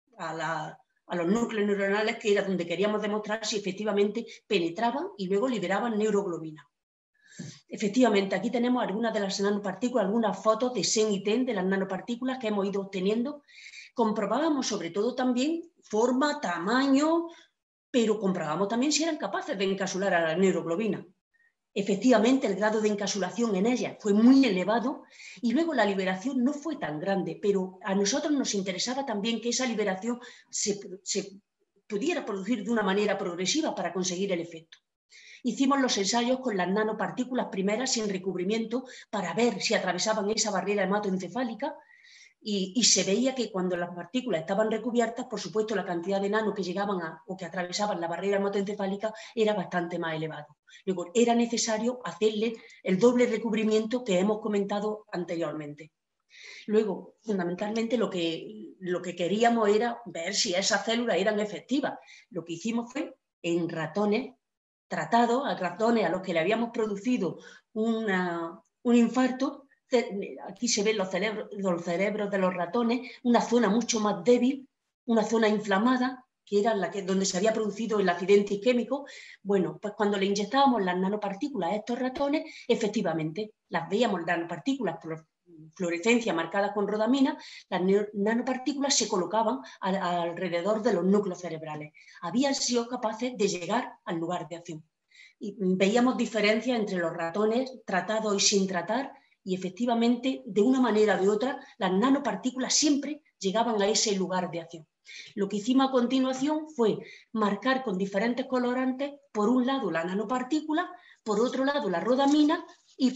a los núcleos neuronales, que era donde queríamos demostrar si efectivamente penetraban y luego liberaban neuroglobina. Efectivamente, aquí tenemos algunas de las nanopartículas, algunas fotos de SEN y TEN de las nanopartículas que hemos ido obteniendo. Comprobábamos sobre todo también forma, tamaño, pero comprobábamos también si eran capaces de encapsular a la neuroglobina. Efectivamente, el grado de encapsulación en ellas fue muy elevado y luego la liberación no fue tan grande, pero a nosotros nos interesaba también que esa liberación se pudiera producir de una manera progresiva para conseguir el efecto. Hicimos los ensayos con las nanopartículas primeras sin recubrimiento para ver si atravesaban esa barrera hematoencefálica y se veía que cuando las partículas estaban recubiertas, por supuesto, la cantidad de nano que llegaban o que atravesaban la barrera hematoencefálica era bastante más elevado. Luego, era necesario hacerle el doble recubrimiento que hemos comentado anteriormente. Luego, fundamentalmente, lo que queríamos era ver si esas células eran efectivas. Lo que hicimos fue, en ratones tratados, a ratones a los que le habíamos producido un infarto. Aquí se ven los cerebros de los ratones, una zona mucho más débil, una zona inflamada, que era donde se había producido el accidente isquémico. Bueno, pues cuando le inyectábamos las nanopartículas a estos ratones, efectivamente, las veíamos nanopartículas por fluorescencia marcada con rodamina, las nanopartículas se colocaban alrededor de los núcleos cerebrales. Habían sido capaces de llegar al lugar de acción. Y veíamos diferencias entre los ratones tratados y sin tratar, y efectivamente, de una manera o de otra, las nanopartículas siempre llegaban a ese lugar de acción. Lo que hicimos a continuación fue marcar con diferentes colorantes, por un lado la nanopartícula, por otro lado la rodamina,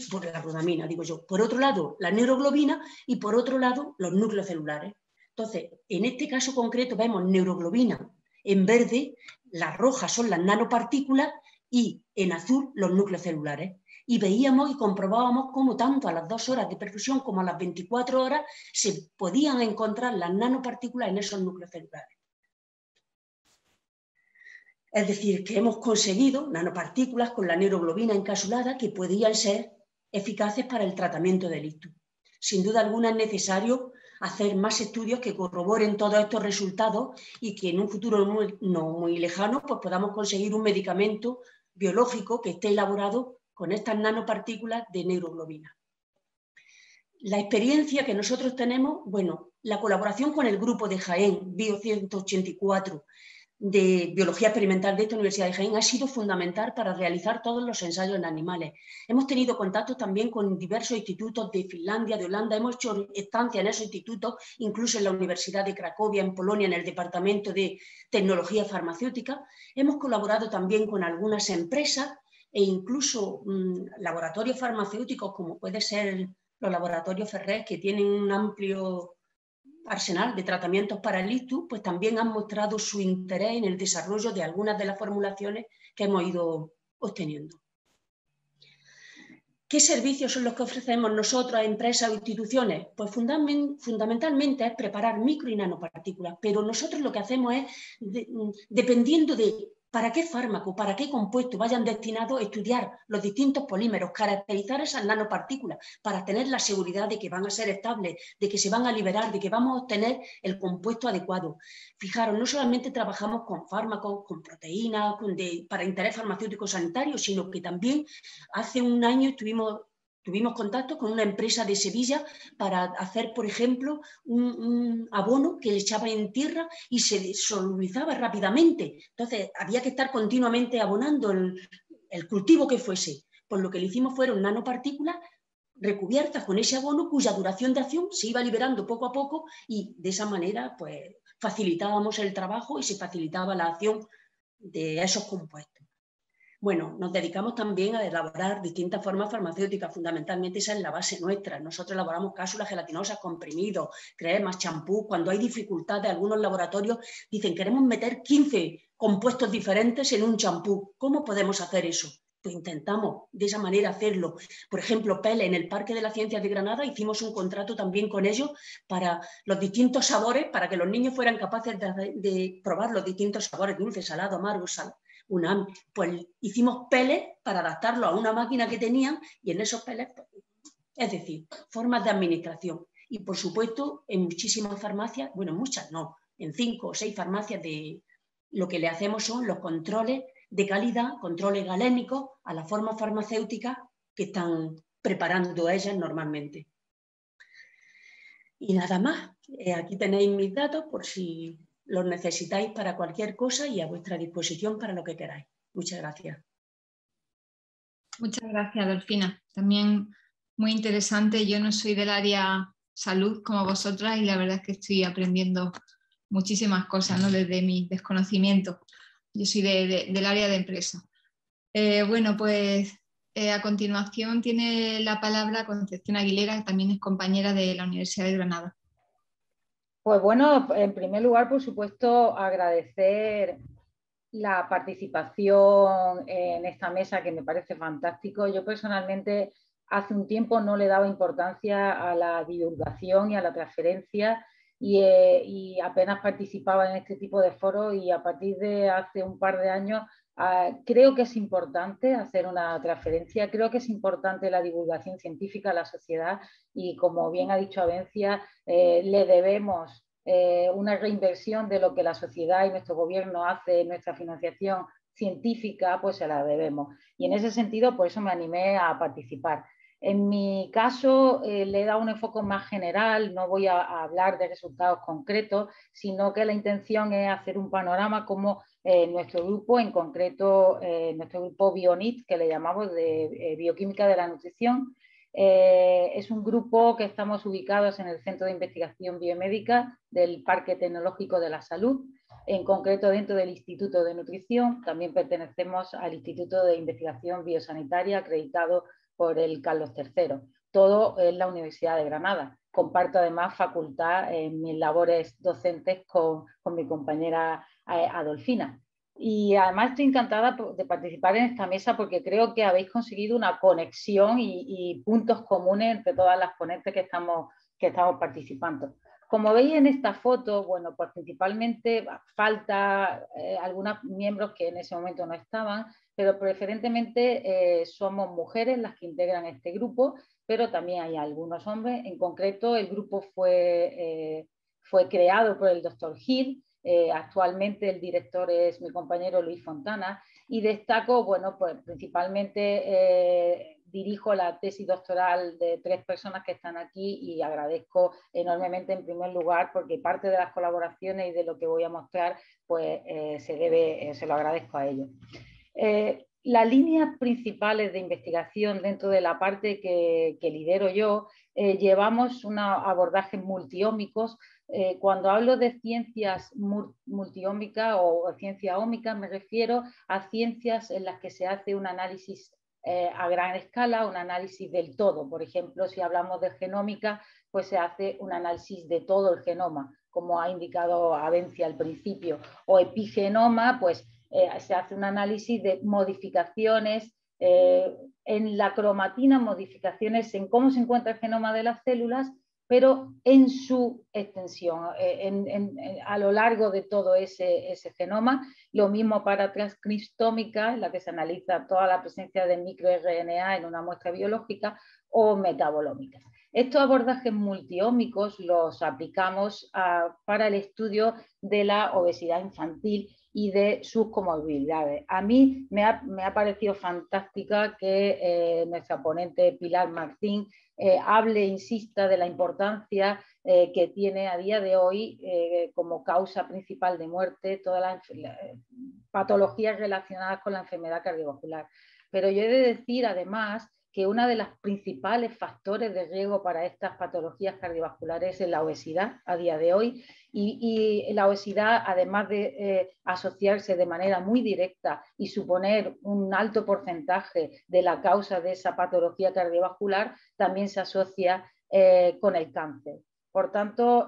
por otro lado la neuroglobina y por otro lado los núcleos celulares. Entonces, en este caso concreto vemos neuroglobina en verde, las rojas son las nanopartículas y en azul los núcleos celulares. Y veíamos y comprobábamos cómo tanto a las 2 horas de perfusión como a las 24 horas se podían encontrar las nanopartículas en esos núcleos celulares. Es decir, que hemos conseguido nanopartículas con la neuroglobina encapsulada que podían ser eficaces para el tratamiento del ictus. Sin duda alguna es necesario hacer más estudios que corroboren todos estos resultados y que en un futuro no muy lejano pues podamos conseguir un medicamento biológico que esté elaborado con estas nanopartículas de neuroglobina. La experiencia que nosotros tenemos, bueno, la colaboración con el grupo de Jaén, Bio 184, de Biología Experimental de esta Universidad de Jaén, ha sido fundamental para realizar todos los ensayos en animales. Hemos tenido contacto también con diversos institutos de Finlandia, de Holanda, hemos hecho estancia en esos institutos, incluso en la Universidad de Cracovia, en Polonia, en el Departamento de Tecnología Farmacéutica. Hemos colaborado también con algunas empresas e incluso laboratorios farmacéuticos, como puede ser los laboratorios Ferrer, que tienen un amplio arsenal de tratamientos para el ictus, pues también han mostrado su interés en el desarrollo de algunas de las formulaciones que hemos ido obteniendo. ¿Qué servicios son los que ofrecemos nosotros a empresas o instituciones? Pues fundamentalmente es preparar micro y nanopartículas, pero nosotros lo que hacemos es, dependiendo de para qué fármaco, para qué compuesto vayan destinados, a estudiar los distintos polímeros, caracterizar esas nanopartículas para tener la seguridad de que van a ser estables, de que se van a liberar, de que vamos a obtener el compuesto adecuado. Fijaros, no solamente trabajamos con fármacos, con proteínas, para interés farmacéutico sanitario, sino que también hace un año tuvimos contacto con una empresa de Sevilla para hacer, por ejemplo, un abono que le echaba en tierra y se solubilizaba rápidamente. Entonces, había que estar continuamente abonando el cultivo que fuese. Pues lo que le hicimos fueron nanopartículas recubiertas con ese abono cuya duración de acción se iba liberando poco a poco y de esa manera pues, facilitábamos el trabajo y se facilitaba la acción de esos compuestos. Bueno, nos dedicamos también a elaborar distintas formas farmacéuticas, fundamentalmente esa es la base nuestra. Nosotros elaboramos cápsulas gelatinosas, comprimidos, cremas, champú. Cuando hay dificultad de algunos laboratorios, dicen queremos meter 15 compuestos diferentes en un champú. ¿Cómo podemos hacer eso? Pues intentamos de esa manera hacerlo. Por ejemplo, Pele, en el Parque de las Ciencias de Granada, hicimos un contrato también con ellos para los distintos sabores, para que los niños fueran capaces de probar los distintos sabores, dulce, salado, amargo, pues hicimos peles para adaptarlo a una máquina que tenían y en esos peles, pues, es decir, formas de administración. Y por supuesto, en muchísimas farmacias, bueno, muchas no, en 5 o 6 farmacias lo que le hacemos son los controles de calidad, controles galénicos a las formas farmacéuticas que están preparando ellas normalmente. Y nada más, aquí tenéis mis datos por si los necesitáis para cualquier cosa y a vuestra disposición para lo que queráis. Muchas gracias. Muchas gracias, Delfina. También muy interesante. Yo no soy del área salud como vosotras y la verdad es que estoy aprendiendo muchísimas cosas, ¿no? Desde mi desconocimiento. Yo soy del área de empresa. Bueno, pues a continuación tiene la palabra Concepción Aguilera, que también es compañera de la Universidad de Granada. Pues bueno, en primer lugar, por supuesto, agradecer la participación en esta mesa que me parece fantástico. Yo personalmente hace un tiempo no le daba importancia a la divulgación y a la transferencia y apenas participaba en este tipo de foros y a partir de hace un par de años creo que es importante hacer una transferencia, creo que es importante la divulgación científica a la sociedad y como bien ha dicho Avencia, le debemos una reinversión de lo que la sociedad y nuestro gobierno hace en nuestra financiación científica, pues se la debemos. Y en ese sentido, por eso me animé a participar. En mi caso, le he dado un enfoque más general, no voy a hablar de resultados concretos, sino que la intención es hacer un panorama como nuestro grupo, en concreto nuestro grupo BioNIT, que le llamamos de Bioquímica de la Nutrición, es un grupo que estamos ubicados en el Centro de Investigación Biomédica del Parque Tecnológico de la Salud, en concreto dentro del Instituto de Nutrición. También pertenecemos al Instituto de Investigación Biosanitaria acreditado por el Carlos III. Todo en la Universidad de Granada. Comparto además facultad en mis labores docentes con mi compañera Adolfina. Y además estoy encantada de participar en esta mesa porque creo que habéis conseguido una conexión y puntos comunes entre todas las ponentes que estamos participando. Como veis en esta foto, bueno, pues principalmente falta algunos miembros que en ese momento no estaban, pero preferentemente somos mujeres las que integran este grupo, pero también hay algunos hombres. En concreto, el grupo fue creado por el doctor Gil. Actualmente el director es mi compañero Luis Fontana y destaco, bueno, pues principalmente dirijo la tesis doctoral de 3 personas que están aquí y agradezco enormemente en primer lugar porque parte de las colaboraciones y de lo que voy a mostrar pues se lo agradezco a ellos. Las líneas principales de investigación dentro de la parte que lidero yo, llevamos unos abordajes multiómicos. Cuando hablo de ciencias multiómicas o ciencia ómica, me refiero a ciencias en las que se hace un análisis a gran escala, un análisis del todo. Por ejemplo, si hablamos de genómica, pues se hace un análisis de todo el genoma, como ha indicado Avencia al principio, o epigenoma, pues se hace un análisis de modificaciones en la cromatina, modificaciones en cómo se encuentra el genoma de las células, pero en su extensión, a lo largo de todo ese genoma. Lo mismo para transcriptómica, en la que se analiza toda la presencia de microRNA en una muestra biológica, o metabolómica. Estos abordajes multiómicos los aplicamos para el estudio de la obesidad infantil y de sus comorbilidades. A mí me ha parecido fantástica que nuestra ponente Pilar Martín hable e insista de la importancia que tiene a día de hoy como causa principal de muerte todas las patologías relacionadas con la enfermedad cardiovascular. Pero yo he de decir además que uno de los principales factores de riesgo para estas patologías cardiovasculares es la obesidad a día de hoy, y la obesidad, además de asociarse de manera muy directa y suponer un alto porcentaje de la causa de esa patología cardiovascular, también se asocia con el cáncer. Por tanto,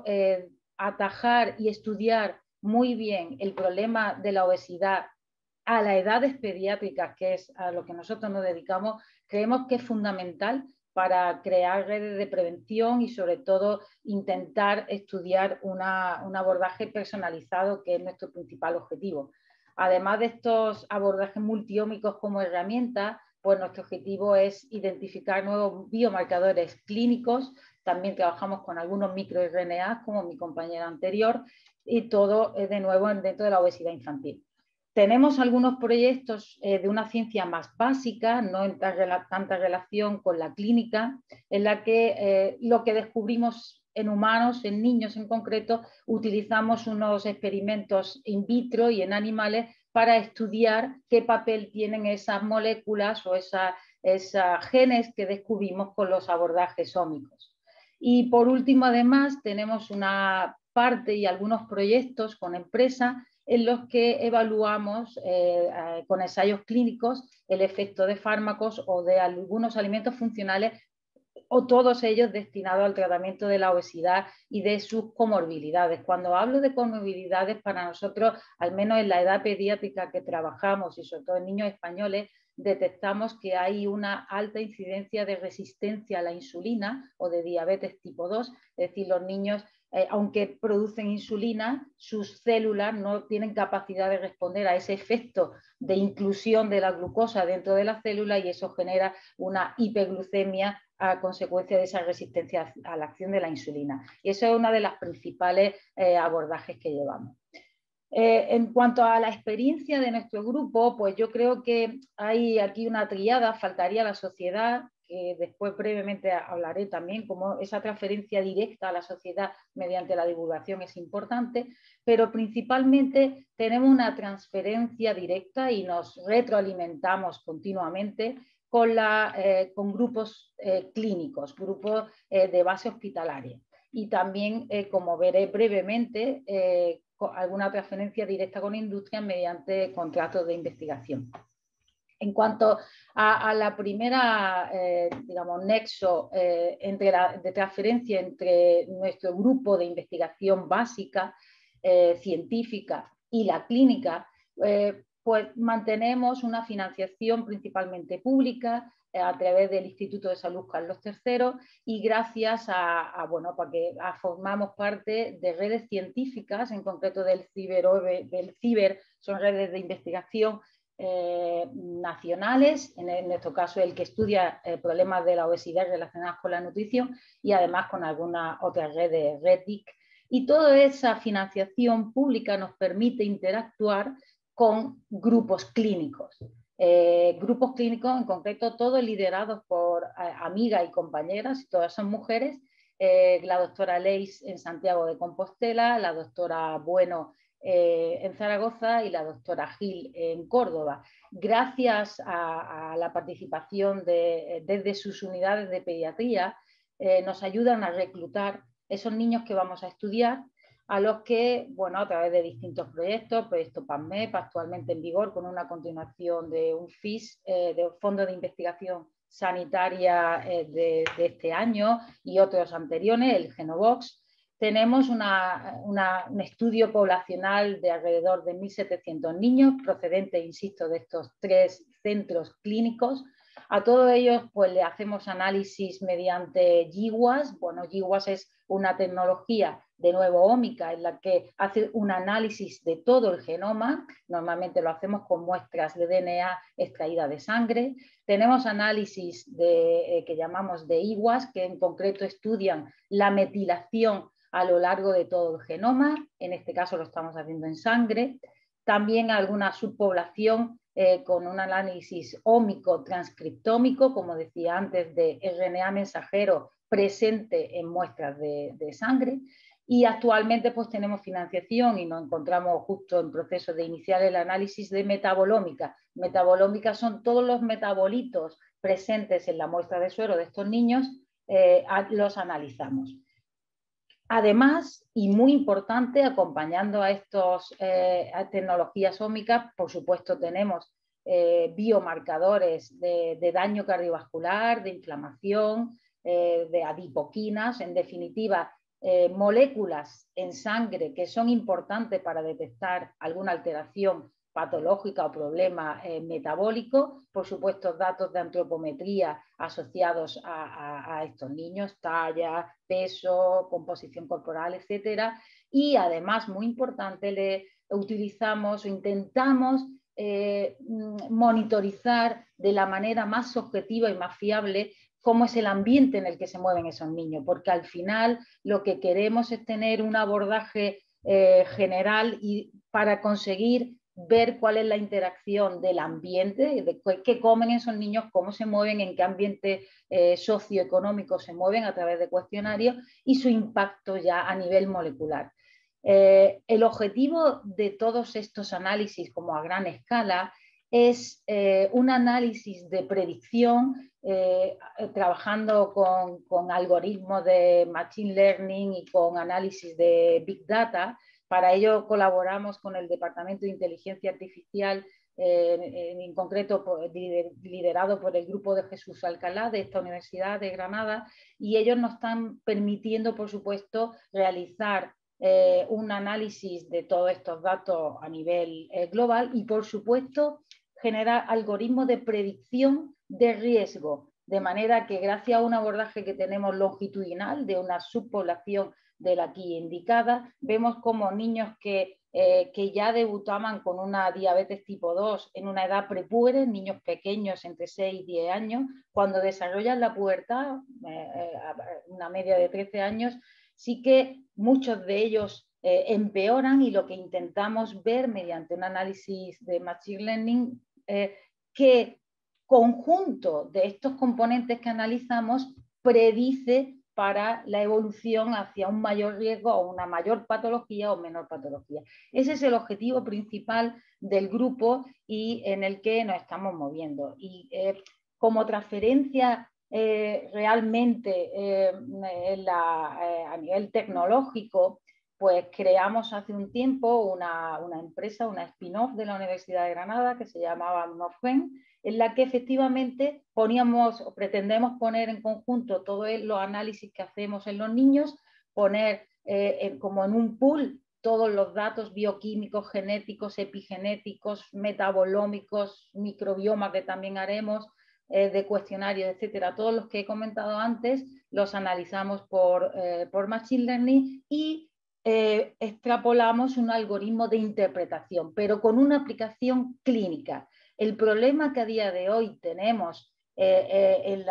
atajar y estudiar muy bien el problema de la obesidad a las edades pediátricas, que es a lo que nosotros nos dedicamos, creemos que es fundamental para crear redes de prevención y sobre todo intentar estudiar un abordaje personalizado, que es nuestro principal objetivo. Además de estos abordajes multiómicos como herramienta, pues nuestro objetivo es identificar nuevos biomarcadores clínicos. También trabajamos con algunos microRNA, como mi compañera anterior, y todo de nuevo dentro de la obesidad infantil. Tenemos algunos proyectos de una ciencia más básica, no en tanta relación con la clínica, en la que lo que descubrimos en humanos, en niños en concreto, utilizamos unos experimentos in vitro y en animales para estudiar qué papel tienen esas moléculas o esas genes que descubrimos con los abordajes ómicos. Y por último, además, tenemos una parte y algunos proyectos con empresas en los que evaluamos con ensayos clínicos el efecto de fármacos o de algunos alimentos funcionales, o todos ellos destinados al tratamiento de la obesidad y de sus comorbilidades. Cuando hablo de comorbilidades, para nosotros, al menos en la edad pediátrica que trabajamos y sobre todo en niños españoles, detectamos que hay una alta incidencia de resistencia a la insulina o de diabetes tipo 2, es decir, los niños aunque producen insulina, sus células no tienen capacidad de responder a ese efecto de inclusión de la glucosa dentro de la célula, y eso genera una hiperglucemia a consecuencia de esa resistencia a la acción de la insulina. Y eso es uno de los principales abordajes que llevamos. En cuanto a la experiencia de nuestro grupo, pues yo creo que hay aquí una triada, faltaría la sociedad, que después brevemente hablaré también, como esa transferencia directa a la sociedad mediante la divulgación es importante, pero principalmente tenemos una transferencia directa y nos retroalimentamos continuamente con grupos clínicos, grupos de base hospitalaria. Y también, como veré brevemente, alguna transferencia directa con industrias mediante contratos de investigación. En cuanto a la primera, digamos, nexo de transferencia entre nuestro grupo de investigación básica, científica y la clínica, pues mantenemos una financiación principalmente pública a través del Instituto de Salud Carlos III, y gracias porque formamos parte de redes científicas, en concreto del CIBER, son redes de investigación nacionales, en nuestro caso el que estudia problemas de la obesidad relacionados con la nutrición, y además con algunas otras redes, RETIC, y toda esa financiación pública nos permite interactuar con grupos clínicos. Grupos clínicos en concreto todos liderados por amigas y compañeras, todas son mujeres, la doctora Leis en Santiago de Compostela, la doctora Bueno en Zaragoza y la doctora Gil en Córdoba. Gracias a la participación desde sus unidades de pediatría, nos ayudan a reclutar esos niños que vamos a estudiar, a los que, bueno, a través de distintos proyectos, proyecto PANMEP, actualmente en vigor, con una continuación de un FIS, de un Fondo de Investigación Sanitaria de este año, y otros anteriores, el Genovox. Tenemos un estudio poblacional de alrededor de 1.700 niños, procedentes, insisto, de estos 3 centros clínicos. A todos ellos pues, le hacemos análisis mediante GWAS. Bueno, GWAS es una tecnología de nuevo ómica en la que hace un análisis de todo el genoma. Normalmente lo hacemos con muestras de DNA extraídas de sangre. Tenemos análisis que llamamos de IWAS, que en concreto estudian la metilación a lo largo de todo el genoma. En este caso lo estamos haciendo en sangre. También alguna subpoblación con un análisis ómico transcriptómico, como decía antes, de RNA mensajero presente en muestras de sangre. Y actualmente pues tenemos financiación y nos encontramos justo en proceso de iniciar el análisis de metabolómica. Metabolómica son todos los metabolitos presentes en la muestra de suero de estos niños, los analizamos. Además, y muy importante, acompañando a estas tecnologías ómicas, por supuesto tenemos biomarcadores de daño cardiovascular, de inflamación, de adipoquinas, en definitiva, moléculas en sangre que son importantes para detectar alguna alteración patológica o problema metabólico, por supuesto datos de antropometría asociados a estos niños, talla, peso, composición corporal, etcétera, y además, muy importante, utilizamos o intentamos monitorizar de la manera más objetiva y más fiable cómo es el ambiente en el que se mueven esos niños, porque al final lo que queremos es tener un abordaje general y para conseguir ver cuál es la interacción del ambiente, de qué comen esos niños, cómo se mueven, en qué ambiente socioeconómico se mueven a través de cuestionarios y su impacto ya a nivel molecular. El objetivo de todos estos análisis como a gran escala es un análisis de predicción trabajando con algoritmos de Machine Learning y con análisis de Big Data. Para ello colaboramos con el Departamento de Inteligencia Artificial, en concreto liderado por el grupo de Jesús Alcalá de esta Universidad de Granada, y ellos nos están permitiendo, por supuesto, realizar un análisis de todos estos datos a nivel global y, por supuesto, generar algoritmos de predicción de riesgo, de manera que gracias a un abordaje que tenemos longitudinal de una subpoblación de la aquí indicada, vemos como niños que ya debutaban con una diabetes tipo 2 en una edad prepuber, niños pequeños entre 6 y 10 años, cuando desarrollan la pubertad, una media de 13 años, sí que muchos de ellos empeoran, y lo que intentamos ver mediante un análisis de Machine Learning, qué conjunto de estos componentes que analizamos predice para la evolución hacia un mayor riesgo o una mayor patología o menor patología. Ese es el objetivo principal del grupo y en el que nos estamos moviendo. Y como transferencia realmente a nivel tecnológico, pues creamos hace un tiempo una empresa, una spin-off de la Universidad de Granada que se llamaba Morfen, en la que efectivamente pretendemos poner en conjunto todos los análisis que hacemos en los niños, poner como en un pool todos los datos bioquímicos, genéticos, epigenéticos, metabolómicos, microbioma que también haremos, de cuestionarios, etcétera. Todos los que he comentado antes los analizamos por Machine Learning y extrapolamos un algoritmo de interpretación, pero con una aplicación clínica. El problema que a día de hoy tenemos en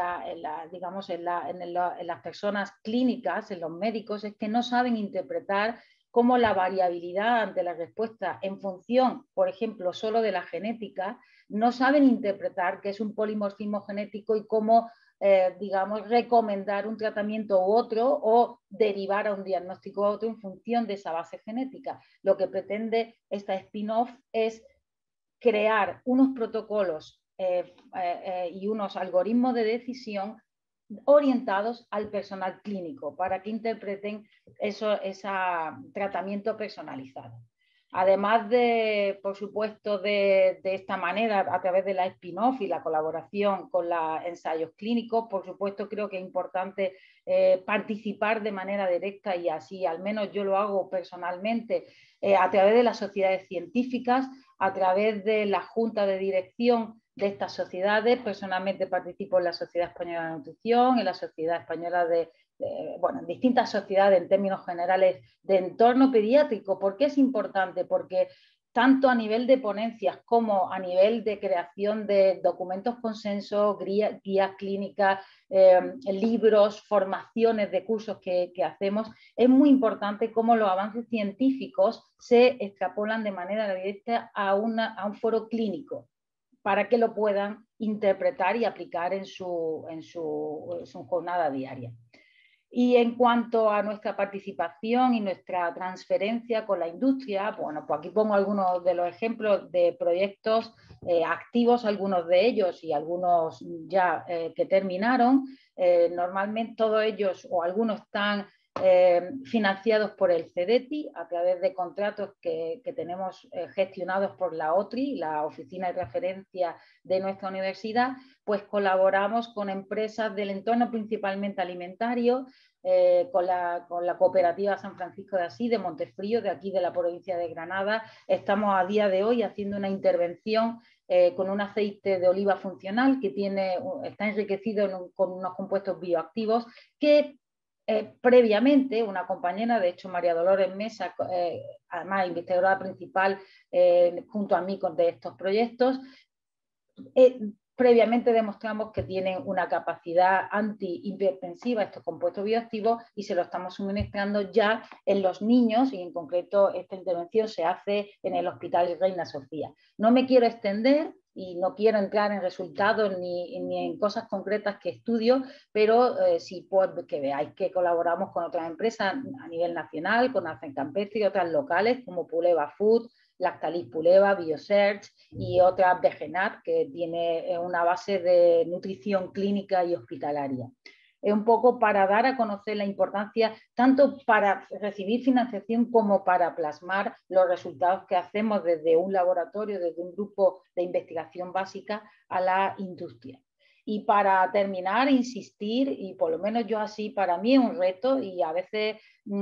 las personas clínicas, en los médicos, es que no saben interpretar cómo la variabilidad ante la respuesta en función, por ejemplo, solo de la genética, no saben interpretar qué es un polimorfismo genético y cómo recomendar un tratamiento u otro o derivar a un diagnóstico u otro en función de esa base genética. Lo que pretende esta spin-off es crear unos protocolos y unos algoritmos de decisión orientados al personal clínico para que interpreten ese tratamiento personalizado. Además de, por supuesto, de esta manera, a través de la spin-off y la colaboración con los ensayos clínicos, por supuesto creo que es importante participar de manera directa, y así al menos yo lo hago personalmente, a través de las sociedades científicas, a través de la junta de dirección de estas sociedades. Personalmente participo en la Sociedad Española de Nutrición, en la Sociedad Española en distintas sociedades en términos generales de entorno pediátrico. ¿Por qué es importante? Porque tanto a nivel de ponencias como a nivel de creación de documentos consenso, guías clínicas, libros, formaciones de cursos que hacemos, es muy importante cómo los avances científicos se extrapolan de manera directa a un foro clínico, para que lo puedan interpretar y aplicar en su jornada diaria. Y en cuanto a nuestra participación y nuestra transferencia con la industria, bueno, pues aquí pongo algunos de los ejemplos de proyectos activos, algunos de ellos y algunos ya que terminaron. Normalmente todos ellos o algunos están financiados por el CEDETI a través de contratos que tenemos gestionados por la OTRI, la Oficina de Referencia de nuestra universidad. Pues colaboramos con empresas del entorno principalmente alimentario, con la cooperativa San Francisco de Asís de Montefrío, de aquí de la provincia de Granada. Estamos a día de hoy haciendo una intervención con un aceite de oliva funcional que está enriquecido con unos compuestos bioactivos que previamente una compañera, de hecho María Dolores Mesa, además investigadora principal junto a mí de estos proyectos, previamente demostramos que tienen una capacidad antihipertensiva estos compuestos bioactivos y se lo estamos suministrando ya en los niños, y en concreto esta intervención se hace en el Hospital Reina Sofía. No me quiero extender y no quiero entrar en resultados ni en cosas concretas que estudio, pero sí pues, que veáis que colaboramos con otras empresas a nivel nacional, con Arcen Campestre y otras locales como Puleva Food, Lactalis Puleva, Biosearch y otras Vegenat, que tiene una base de nutrición clínica y hospitalaria. Es un poco para dar a conocer la importancia, tanto para recibir financiación como para plasmar los resultados que hacemos desde un laboratorio, desde un grupo de investigación básica a la industria. Y para terminar, insistir, y por lo menos yo así, para mí es un reto y a veces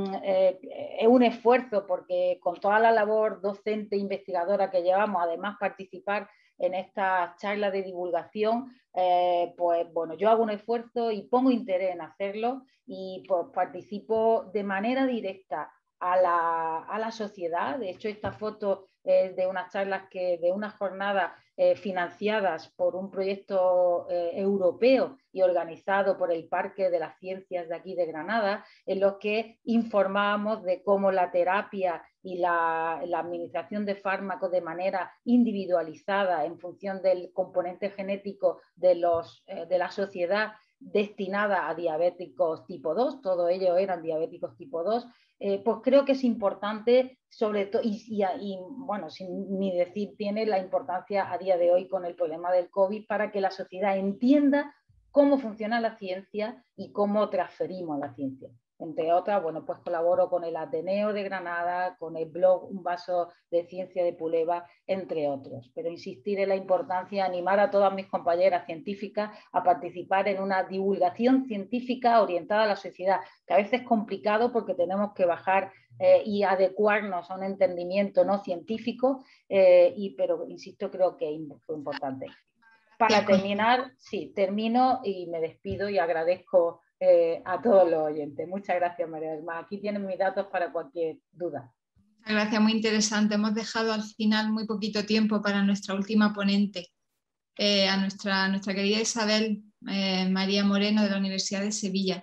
es un esfuerzo, porque con toda la labor docente e investigadora que llevamos, además participar en estas charlas de divulgación, pues bueno, yo hago un esfuerzo y pongo interés en hacerlo y pues, participo de manera directa a la sociedad. De hecho, esta foto es de unas charlas de unas jornadas financiadas por un proyecto europeo y organizado por el Parque de las Ciencias de aquí de Granada, en los que informábamos de cómo la terapia y la administración de fármacos de manera individualizada en función del componente genético de la sociedad destinada a diabéticos tipo 2, todos ellos eran diabéticos tipo 2, pues creo que es importante, sobre todo, y bueno, sin ni decir, tiene la importancia a día de hoy con el problema del COVID, para que la sociedad entienda cómo funciona la ciencia y cómo transferimos la ciencia. Entre otras, bueno, pues colaboro con el Ateneo de Granada, con el blog Un Vaso de Ciencia de Puleva, entre otros. Pero insistir en la importancia, animar a todas mis compañeras científicas a participar en una divulgación científica orientada a la sociedad, que a veces es complicado porque tenemos que bajar y adecuarnos a un entendimiento no científico, pero insisto, creo que es importante. Para terminar, sí, termino y me despido y agradezco a todos los oyentes. Muchas gracias, María del Mar. Aquí tienen mis datos para cualquier duda. Muchas gracias, muy interesante. Hemos dejado al final muy poquito tiempo para nuestra última ponente, a nuestra querida Isabel María Moreno de la Universidad de Sevilla.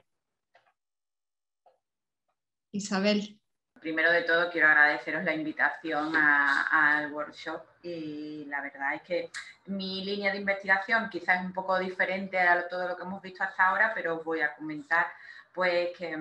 Isabel. Primero de todo quiero agradeceros la invitación al workshop, y la verdad es que mi línea de investigación quizás es un poco diferente a todo lo que hemos visto hasta ahora, pero os voy a comentar pues que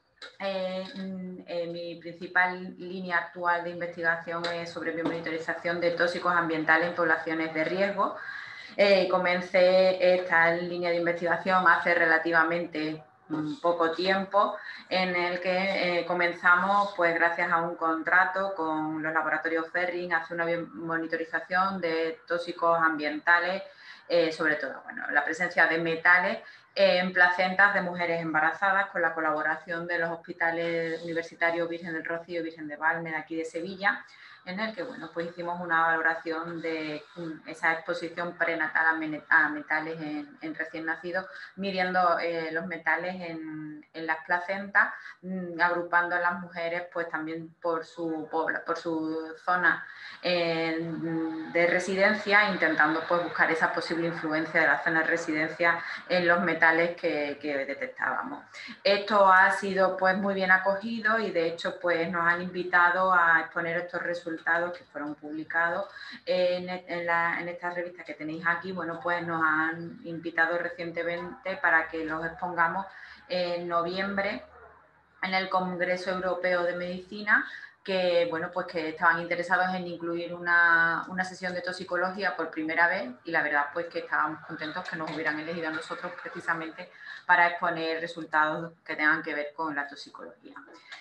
mi principal línea actual de investigación es sobre biomonitorización de tóxicos ambientales en poblaciones de riesgo. Comencé esta línea de investigación hace relativamente poco tiempo, en el que comenzamos, pues gracias a un contrato con los laboratorios Ferring, a hacer una monitorización de tóxicos ambientales, sobre todo la presencia de metales en placentas de mujeres embarazadas, con la colaboración de los hospitales universitarios Virgen del Rocío y Virgen de Valme de aquí de Sevilla, en el que pues hicimos una valoración de esa exposición prenatal a metales en recién nacidos, midiendo los metales en las placentas, agrupando a las mujeres pues también por su zona de residencia, intentando pues buscar esa posible influencia de la zona de residencia en los metales que detectábamos. Esto ha sido pues muy bien acogido, y de hecho pues nos han invitado a exponer estos resultados que fueron publicados en esta revista que tenéis aquí. Bueno, pues nos han invitado recientemente para que los expongamos en noviembre en el Congreso Europeo de Medicina, que, bueno, pues que estaban interesados en incluir una sesión de toxicología por primera vez, y la verdad pues que estábamos contentos que nos hubieran elegido a nosotros precisamente para exponer resultados que tengan que ver con la toxicología.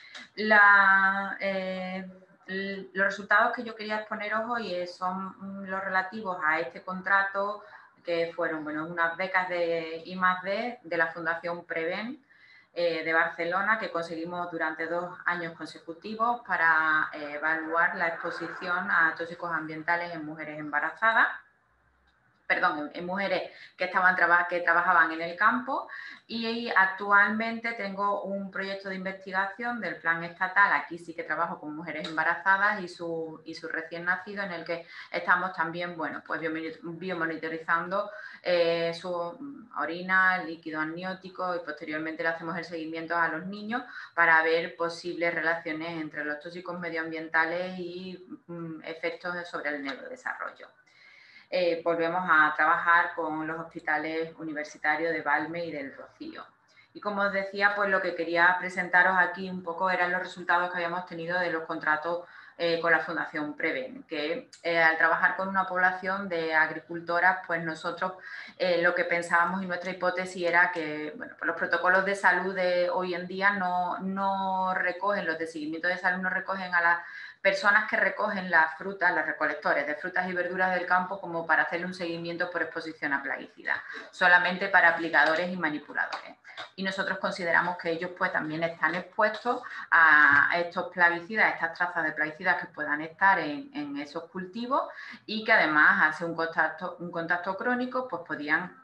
Los resultados que yo quería exponeros hoy son los relativos a este contrato, que fueron, bueno, unas becas de I+D de la Fundación Preven de Barcelona, que conseguimos durante 2 años consecutivos para evaluar la exposición a tóxicos ambientales en mujeres embarazadas, perdón, en mujeres que trabajaban en el campo, y actualmente tengo un proyecto de investigación del plan estatal, aquí sí que trabajo con mujeres embarazadas y su recién nacido, en el que estamos también, bueno, pues biomonitorizando su orina, líquido amniótico, y posteriormente le hacemos el seguimiento a los niños para ver posibles relaciones entre los tóxicos medioambientales y efectos sobre el neurodesarrollo. Volvemos a trabajar con los hospitales universitarios de Valme y del Rocío. Y como os decía, pues lo que quería presentaros aquí un poco eran los resultados que habíamos tenido de los contratos con la Fundación Preven, que al trabajar con una población de agricultoras, pues nosotros lo que pensábamos y nuestra hipótesis era que, bueno, pues los protocolos de salud de hoy en día no recogen, los de seguimiento de salud no recogen a las personas que recogen las frutas, los recolectores de frutas y verduras del campo, como para hacerle un seguimiento por exposición a plaguicidas, solamente para aplicadores y manipuladores. Y nosotros consideramos que ellos pues también están expuestos a estos plaguicidas, a estas trazas de plaguicidas que puedan estar en esos cultivos, y que además hace un contacto crónico, pues podían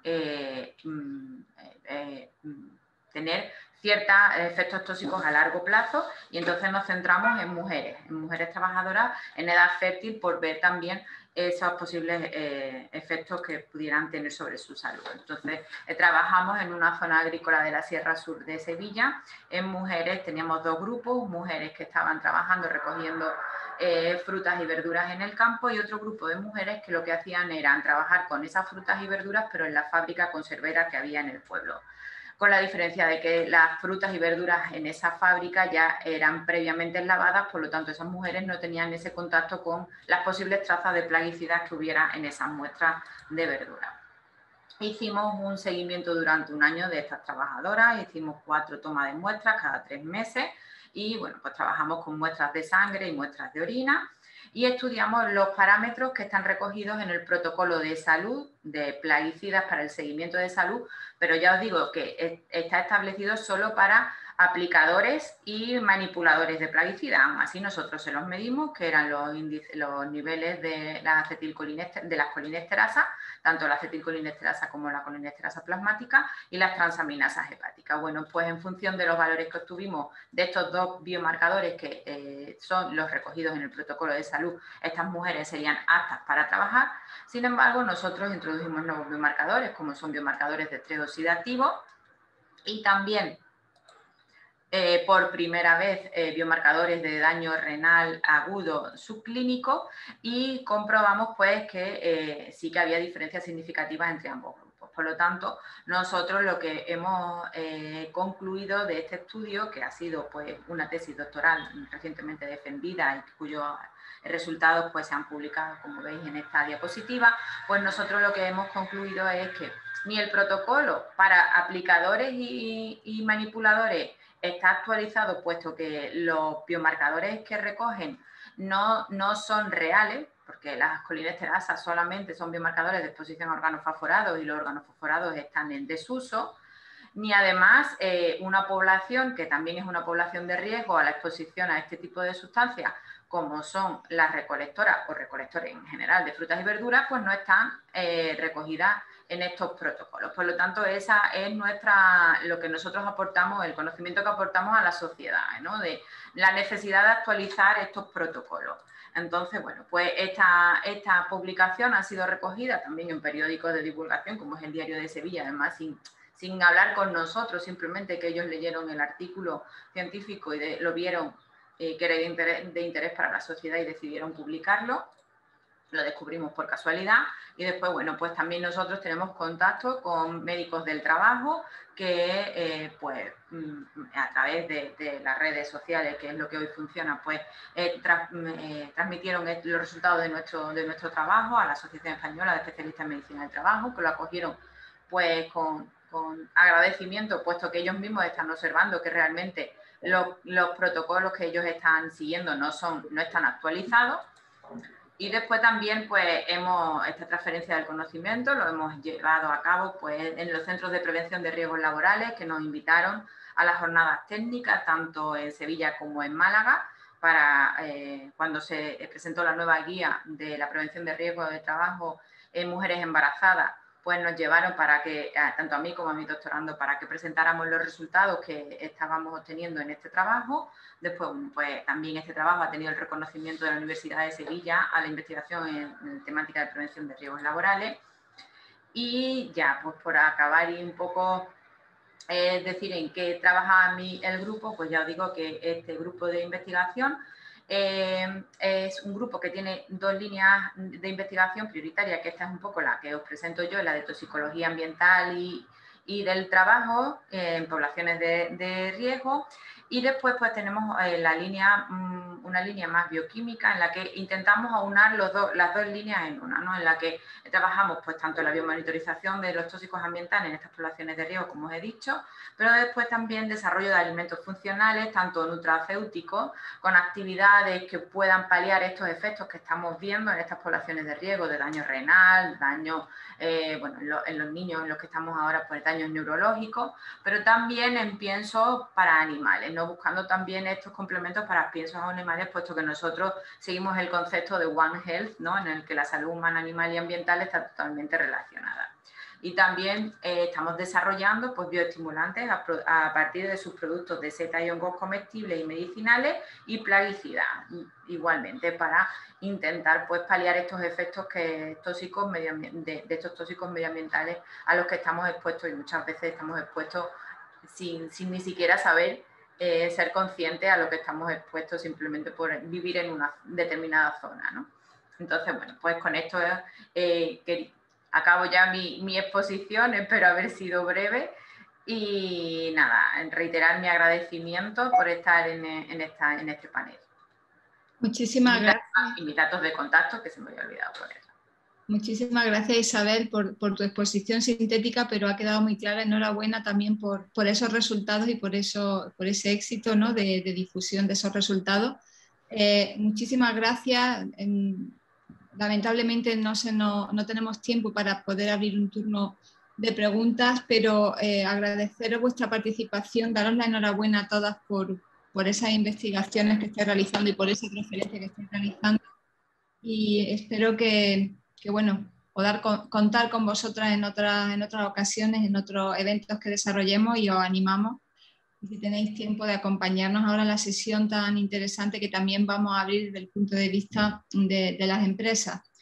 tener ciertos efectos tóxicos a largo plazo, y entonces nos centramos en mujeres trabajadoras en edad fértil, por ver también esos posibles efectos que pudieran tener sobre su salud. Entonces, trabajamos en una zona agrícola de la Sierra Sur de Sevilla. En mujeres teníamos 2 grupos, mujeres que estaban trabajando recogiendo frutas y verduras en el campo, y otro grupo de mujeres que lo que hacían era trabajar con esas frutas y verduras, pero en la fábrica conservera que había en el pueblo, con la diferencia de que las frutas y verduras en esa fábrica ya eran previamente lavadas, por lo tanto esas mujeres no tenían ese contacto con las posibles trazas de plaguicidas que hubiera en esas muestras de verdura. Hicimos un seguimiento durante 1 año de estas trabajadoras, hicimos 4 tomas de muestras cada 3 meses, y bueno, pues trabajamos con muestras de sangre y muestras de orina, y estudiamos los parámetros que están recogidos en el protocolo de salud de plaguicidas para el seguimiento de salud, pero ya os digo que está establecido solo para aplicadores y manipuladores de plaguicidas. Aún así, nosotros se los medimos, que eran los niveles de las colinesterasas, tanto la acetilcolinesterasa como la colinesterasa plasmática, y las transaminasas hepáticas. Bueno, pues en función de los valores que obtuvimos de estos 2 biomarcadores, que son los recogidos en el protocolo de salud, estas mujeres serían aptas para trabajar. Sin embargo, nosotros introdujimos nuevos biomarcadores, como son biomarcadores de estrés oxidativo, y también por primera vez biomarcadores de daño renal agudo subclínico, y comprobamos pues que sí que había diferencias significativas entre ambos grupos. Por lo tanto, nosotros lo que hemos concluido de este estudio, que ha sido pues una tesis doctoral recientemente defendida y cuyos resultados pues se han publicado, como veis en esta diapositiva, pues nosotros lo que hemos concluido es que ni el protocolo para aplicadores y manipuladores está actualizado, puesto que los biomarcadores que recogen no son reales, porque las colinesterasas solamente son biomarcadores de exposición a organofosforados, y los organofosforados están en desuso, ni además una población que también es una población de riesgo a la exposición a este tipo de sustancias, como son las recolectoras o recolectores en general de frutas y verduras, pues no están recogidas en estos protocolos. Por lo tanto, esa es lo que nosotros aportamos, el conocimiento que aportamos a la sociedad, ¿no? De la necesidad de actualizar estos protocolos. Entonces, bueno, pues esta publicación ha sido recogida también en periódicos de divulgación, como es el Diario de Sevilla, además sin hablar con nosotros, simplemente que ellos leyeron el artículo científico y lo vieron que era de interés para la sociedad, y decidieron publicarlo. lo descubrimos por casualidad y después, bueno, pues también nosotros tenemos contacto con médicos del trabajo que, pues, a través de las redes sociales, que es lo que hoy funciona, pues, transmitieron los resultados de nuestro trabajo a la Asociación Española de Especialistas en Medicina del Trabajo, que lo acogieron, pues, con agradecimiento, puesto que ellos mismos están observando que realmente los protocolos que ellos están siguiendo no están actualizados. Y después también, pues, esta transferencia del conocimiento lo hemos llevado a cabo, pues, en los centros de prevención de riesgos laborales, que nos invitaron a las jornadas técnicas, tanto en Sevilla como en Málaga, para cuando se presentó la nueva guía de la prevención de riesgos de trabajo en mujeres embarazadas, pues nos llevaron para que, tanto a mí como a mi doctorando, para que presentáramos los resultados que estábamos obteniendo en este trabajo. Después, pues también este trabajo ha tenido el reconocimiento de la Universidad de Sevilla a la investigación en temática de prevención de riesgos laborales. Y ya, pues por acabar y un poco decir en qué trabaja el grupo, pues ya os digo que este grupo de investigación es un grupo que tiene 2 líneas de investigación prioritarias, que esta es un poco la que os presento yo, la de toxicología ambiental y del trabajo en poblaciones de riesgo. Y después, pues, tenemos una línea más bioquímica en la que intentamos aunar las dos líneas en una, ¿no? En la que trabajamos, pues, tanto la biomonitorización de los tóxicos ambientales en estas poblaciones de riesgo, como os he dicho, pero después también desarrollo de alimentos funcionales, tanto nutracéuticos, con actividades que puedan paliar estos efectos que estamos viendo en estas poblaciones de riesgo, de daño renal, daño, bueno, en los niños en los que estamos ahora, pues, daños neurológicos, pero también en piensos para animales, ¿no? Buscando también estos complementos para piensos animales, puesto que nosotros seguimos el concepto de One Health, ¿no? En el que la salud humana, animal y ambiental está totalmente relacionada. Y también estamos desarrollando, pues, bioestimulantes a partir de sus productos de seta y hongos comestibles y medicinales y plaguicidas, igualmente, para intentar, pues, paliar estos efectos de estos tóxicos medioambientales a los que estamos expuestos, y muchas veces estamos expuestos sin ni siquiera saber, ser conscientes a lo que estamos expuestos simplemente por vivir en una determinada zona, ¿no? Entonces, bueno, pues con esto acabo ya mi exposición, espero haber sido breve y nada, reiterar mi agradecimiento por estar en este panel. Muchísimas gracias. Y mis datos de contacto, que se me había olvidado poner. Muchísimas gracias, Isabel, por tu exposición sintética, pero ha quedado muy clara. Enhorabuena también por esos resultados y por ese éxito, ¿no? de difusión de esos resultados. Muchísimas gracias. Lamentablemente no tenemos tiempo para poder abrir un turno de preguntas, pero agradeceros vuestra participación, daros la enhorabuena a todas por esas investigaciones que estáis realizando y por esa transferencia que estáis realizando. Y espero que bueno, poder contar con vosotras en otras ocasiones, en otros eventos que desarrollemos, y os animamos, y si tenéis tiempo, de acompañarnos ahora en la sesión tan interesante que también vamos a abrir desde el punto de vista de las empresas.